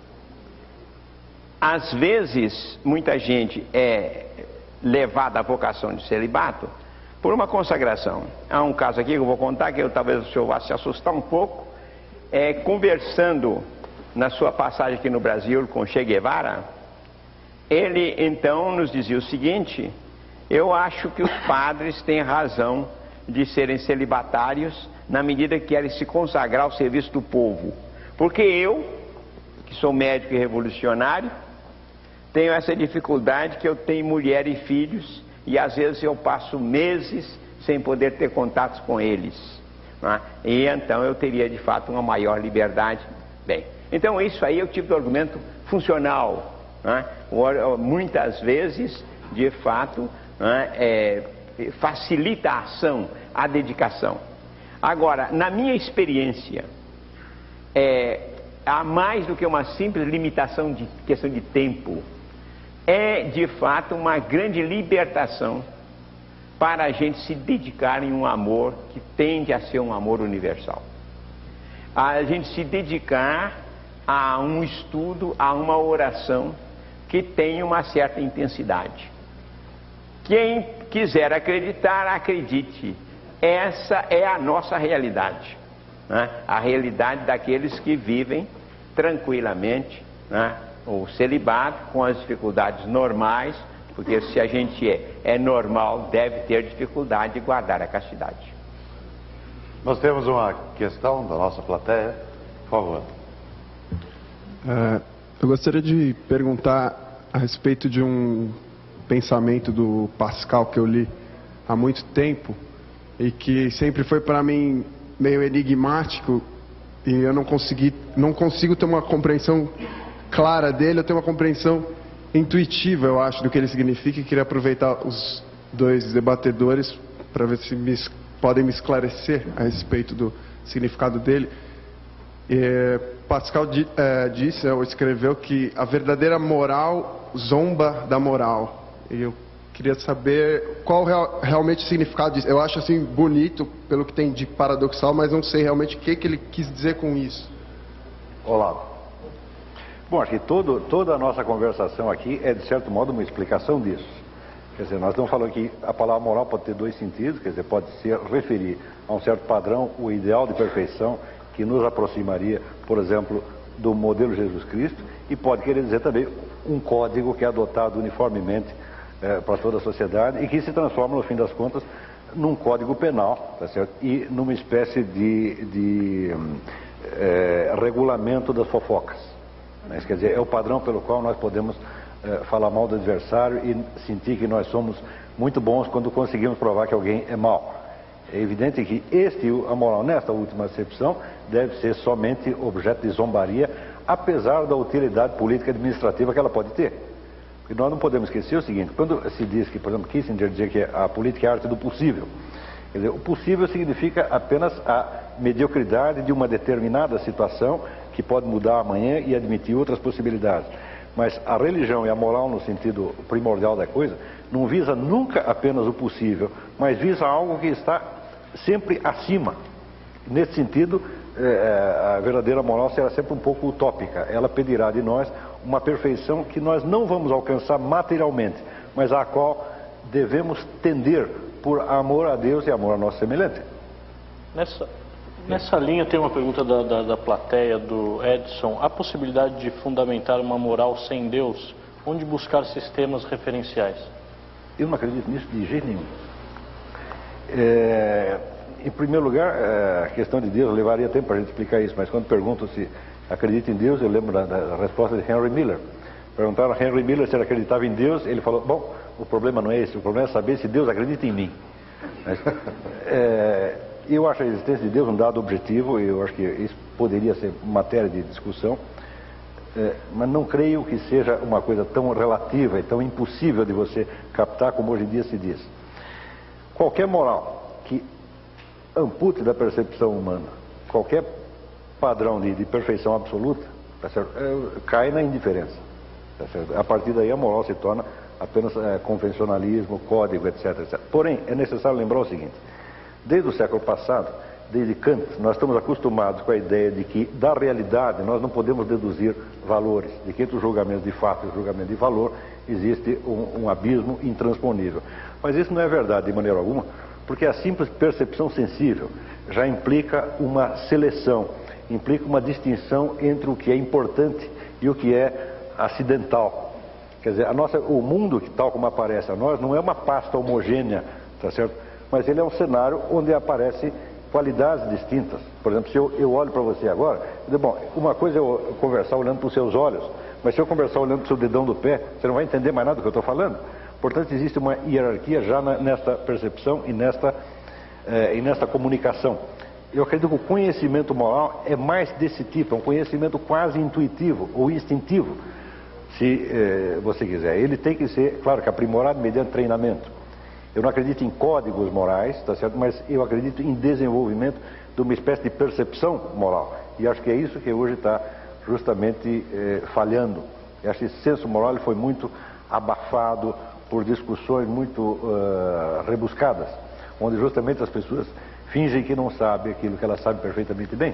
às vezes muita gente é levada à vocação de celibato por uma consagração. Há um caso aqui que eu vou contar, que eu, talvez o senhor vá se assustar um pouco, é, conversando na sua passagem aqui no Brasil com Che Guevara, ele então nos dizia o seguinte: eu acho que os padres têm razão de serem celibatários na medida que querem se consagrar ao serviço do povo, porque eu, que sou médico e revolucionário, tenho essa dificuldade que eu tenho mulher e filhos e às vezes eu passo meses sem poder ter contatos com eles, né? E então eu teria de fato uma maior liberdade. Bem, então isso aí é o tipo de argumento funcional, né? Muitas vezes, de fato, né, é, facilita a ação, a dedicação. Agora, na minha experiência, é, há mais do que uma simples limitação de questão de tempo. É de fato uma grande libertação para a gente se dedicar em um amor que tende a ser um amor universal. A gente se dedicar a um estudo, a uma oração que tem uma certa intensidade. Quem quiser acreditar, acredite. Essa é a nossa realidade, né? A realidade daqueles que vivem tranquilamente, né, o celibato com as dificuldades normais, porque se a gente é, é normal, deve ter dificuldade de guardar a castidade. Nós temos uma questão da nossa plateia, por favor. É, eu gostaria de perguntar a respeito de um pensamento do Pascal que eu li há muito tempo e que sempre foi para mim meio enigmático e eu não consegui, não consigo ter uma compreensão clara dele. Eu tenho uma compreensão intuitiva, eu acho, do que ele significa, e queria aproveitar os dois debatedores para ver se me, podem me esclarecer a respeito do significado dele. É, Pascal di, é, disse, ou escreveu, que a verdadeira moral zomba da moral. E eu queria saber qual real, realmente o significado disso. Eu acho assim bonito, pelo que tem de paradoxal, mas não sei realmente o que, que ele quis dizer com isso. Olá. Bom, acho que todo, toda a nossa conversação aqui é, de certo modo, uma explicação disso. Quer dizer, nós estamos falando que a palavra moral pode ter dois sentidos, quer dizer, pode se referir a um certo padrão, o ideal de perfeição, que nos aproximaria, por exemplo, do modelo Jesus Cristo, e pode querer dizer também um código que é adotado uniformemente eh, para toda a sociedade e que se transforma, no fim das contas, num código penal, tá certo? E numa espécie de, de é, regulamento das fofocas. Né? Quer dizer, é o padrão pelo qual nós podemos é, falar mal do adversário e sentir que nós somos muito bons quando conseguimos provar que alguém é mau. É evidente que este, a moral nesta última acepção, deve ser somente objeto de zombaria, apesar da utilidade política e administrativa que ela pode ter. Porque nós não podemos esquecer o seguinte: quando se diz que, por exemplo, Kissinger dizia que a política é a arte do possível, quer dizer, o possível significa apenas a mediocridade de uma determinada situação que pode mudar amanhã e admitir outras possibilidades. Mas a religião e a moral, no sentido primordial da coisa, não visa nunca apenas o possível, mas visa algo que está sempre acima. Nesse sentido, a verdadeira moral será sempre um pouco utópica. Ela pedirá de nós uma perfeição que nós não vamos alcançar materialmente, mas à qual devemos tender por amor a Deus e amor a nosso semelhante. Nessa, nessa linha tem uma pergunta da, da, da plateia, do Edson. Há possibilidade de fundamentar uma moral sem Deus? Onde buscar sistemas referenciais? Eu não acredito nisso de jeito nenhum. É, em primeiro lugar, é, a questão de Deus levaria tempo para a gente explicar isso, mas quando perguntam se acredita em Deus, eu lembro da, da resposta de Henry Miller. Perguntaram a Henry Miller se ele acreditava em Deus, ele falou: bom, o problema não é esse, o problema é saber se Deus acredita em mim. Mas, é, eu acho a existência de Deus um dado objetivo, eu acho que isso poderia ser matéria de discussão, é, mas não creio que seja uma coisa tão relativa e tão impossível de você captar como hoje em dia se diz. Qualquer moral que ampute da percepção humana qualquer padrão de, de perfeição absoluta, tá certo? É, cai na indiferença. Tá certo? A partir daí a moral se torna apenas é, convencionalismo, código, etc, etcétera. Porém, é necessário lembrar o seguinte: desde o século passado, desde Kant, nós estamos acostumados com a ideia de que da realidade nós não podemos deduzir valores, de que entre os julgamentos de fato e o julgamento de valor existe um, um abismo intransponível. Mas isso não é verdade de maneira alguma, porque a simples percepção sensível já implica uma seleção, implica uma distinção entre o que é importante e o que é acidental. Quer dizer, a nossa, o mundo, tal como aparece a nós, não é uma pasta homogênea, tá certo? Mas ele é um cenário onde aparecem qualidades distintas. Por exemplo, se eu, eu olho para você agora, eu digo, bom, uma coisa é eu conversar olhando para os seus olhos, mas se eu conversar olhando para o seu dedão do pé, você não vai entender mais nada do que eu estou falando. Portanto, existe uma hierarquia já na, nesta percepção e nesta, eh, e nesta comunicação. Eu acredito que o conhecimento moral é mais desse tipo, é um conhecimento quase intuitivo ou instintivo, se eh, você quiser. Ele tem que ser, claro, que aprimorado mediante treinamento. Eu não acredito em códigos morais, tá certo? Mas eu acredito em desenvolvimento de uma espécie de percepção moral. E acho que é isso que hoje está justamente eh, falhando. Eu acho que esse senso moral ele foi muito abafado por discussões muito uh, rebuscadas, onde justamente as pessoas fingem que não sabem aquilo que elas sabem perfeitamente bem.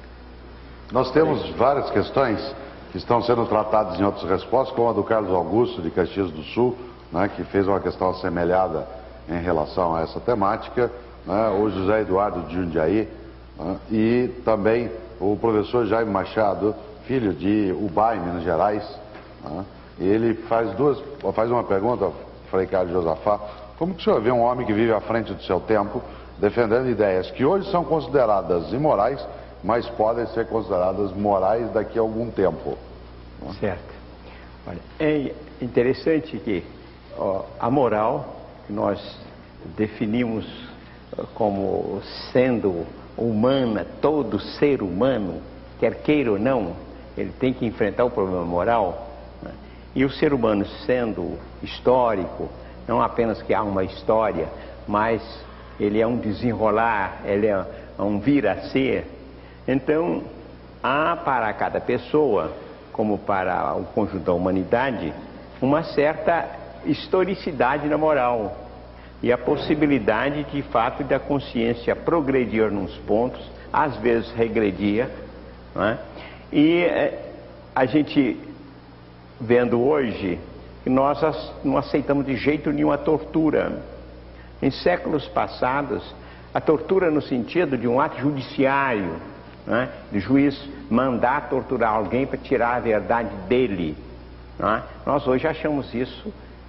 Nós temos várias questões que estão sendo tratadas em outras respostas, como a do Carlos Augusto, de Caxias do Sul, né, que fez uma questão assemelhada em relação a essa temática, né, o José Eduardo de Jundiaí, né, e também o professor Jaime Machado, filho de Ubai, Minas Gerais, né, e ele faz duas, faz uma pergunta, Frei Carlos Josafá: como que o senhor vê um homem que vive à frente do seu tempo, defendendo ideias que hoje são consideradas imorais, mas podem ser consideradas morais daqui a algum tempo? Certo. Olha, é interessante que ó, a moral, que nós definimos como sendo humana, todo ser humano, quer queira ou não, ele tem que enfrentar o problema moral. Né? E o ser humano sendo histórico, não apenas que há uma história, mas ele é um desenrolar, ele é um vir a ser. Então, há para cada pessoa, como para o conjunto da humanidade, uma certa historicidade na moral e a possibilidade de fato da consciência progredir nos pontos, às vezes regredia, não é? E a gente vendo hoje que nós não aceitamos de jeito nenhum a tortura. Em séculos passados, a tortura no sentido de um ato judiciário, não é? De juiz mandar torturar alguém para tirar a verdade dele, não é? Nós hoje achamos isso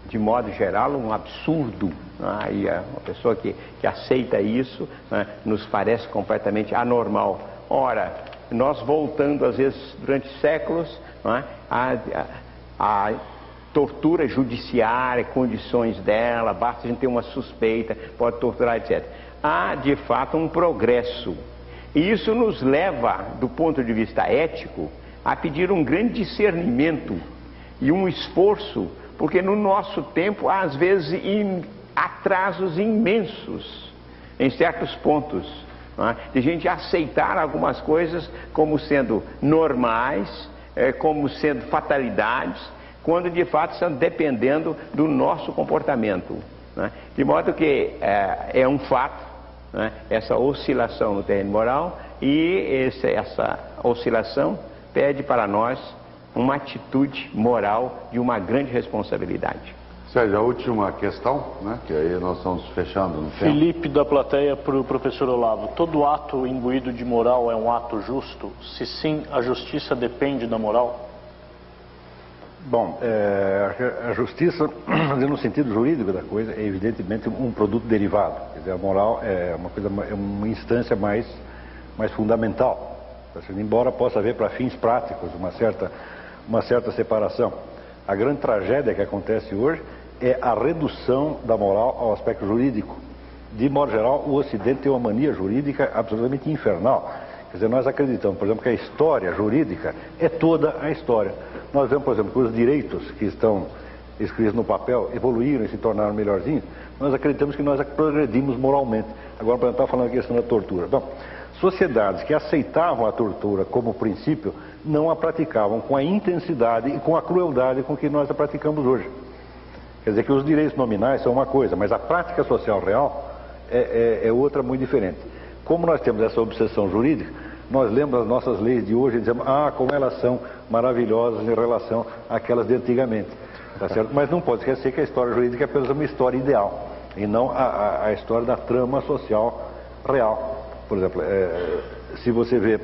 de modo geral, um absurdo. Né? E a, uma pessoa que, que aceita isso, né, nos parece completamente anormal. Ora, nós voltando, às vezes, durante séculos, né, a, a, a tortura judiciária, condições dela, basta a gente ter uma suspeita, pode torturar, etcétera. Há, de fato, um progresso. E isso nos leva, do ponto de vista ético, a pedir um grande discernimento e um esforço, porque no nosso tempo há, às vezes, in, atrasos imensos em certos pontos, não é? De gente aceitar algumas coisas como sendo normais, é, como sendo fatalidades, quando de fato estão dependendo do nosso comportamento, não é? De modo que é, é um fato, não é? Essa oscilação no terreno moral, e esse, essa oscilação pede para nós uma atitude moral de uma grande responsabilidade. Sérgio, a última questão, né, que aí nós estamos fechando no tempo. Felipe da plateia para o professor Olavo. Todo ato imbuído de moral é um ato justo? Se sim, a justiça depende da moral? Bom, é, a justiça, no sentido jurídico da coisa, é evidentemente um produto derivado. Quer dizer, a moral é uma, coisa, é uma instância mais, mais fundamental. Embora possa haver para fins práticos uma certa, uma certa separação. A grande tragédia que acontece hoje é a redução da moral ao aspecto jurídico. De modo geral, o Ocidente tem uma mania jurídica absolutamente infernal. Quer dizer, nós acreditamos, por exemplo, que a história jurídica é toda a história. Nós vemos, por exemplo, que os direitos que estão escritos no papel evoluíram e se tornaram melhorzinhos. Nós acreditamos que nós progredimos moralmente. Agora, para estar falando a questão da tortura. Bom, sociedades que aceitavam a tortura como princípio não a praticavam com a intensidade e com a crueldade com que nós a praticamos hoje. Quer dizer que os direitos nominais são uma coisa, mas a prática social real é, é, é outra muito diferente. Como nós temos essa obsessão jurídica, nós lemos as nossas leis de hoje e dizemos, ah, como elas são maravilhosas em relação àquelas de antigamente. Tá certo? Mas não pode esquecer que a história jurídica é apenas uma história ideal, e não a, a, a história da trama social real. Por exemplo, é, se você vê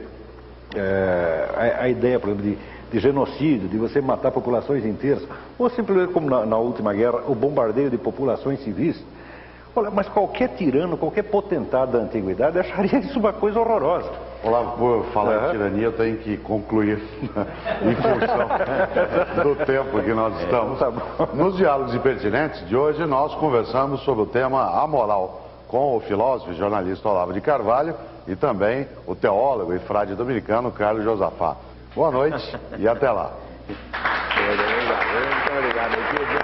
é, a, a ideia, por exemplo, de, de genocídio, de você matar populações inteiras, ou simplesmente como na, na última guerra, o bombardeio de populações civis. Olha, mas qualquer tirano, qualquer potentado da antiguidade acharia isso uma coisa horrorosa. Olavo, por falar uhum. em tirania, eu tenho que concluir em função do tempo que nós estamos. É, tá Nos Diálogos Impertinentes de hoje, nós conversamos sobre o tema a moral, com o filósofo e jornalista Olavo de Carvalho e também o teólogo e frade dominicano Carlos Josafá. Boa noite e até lá. Muito obrigado. Muito obrigado.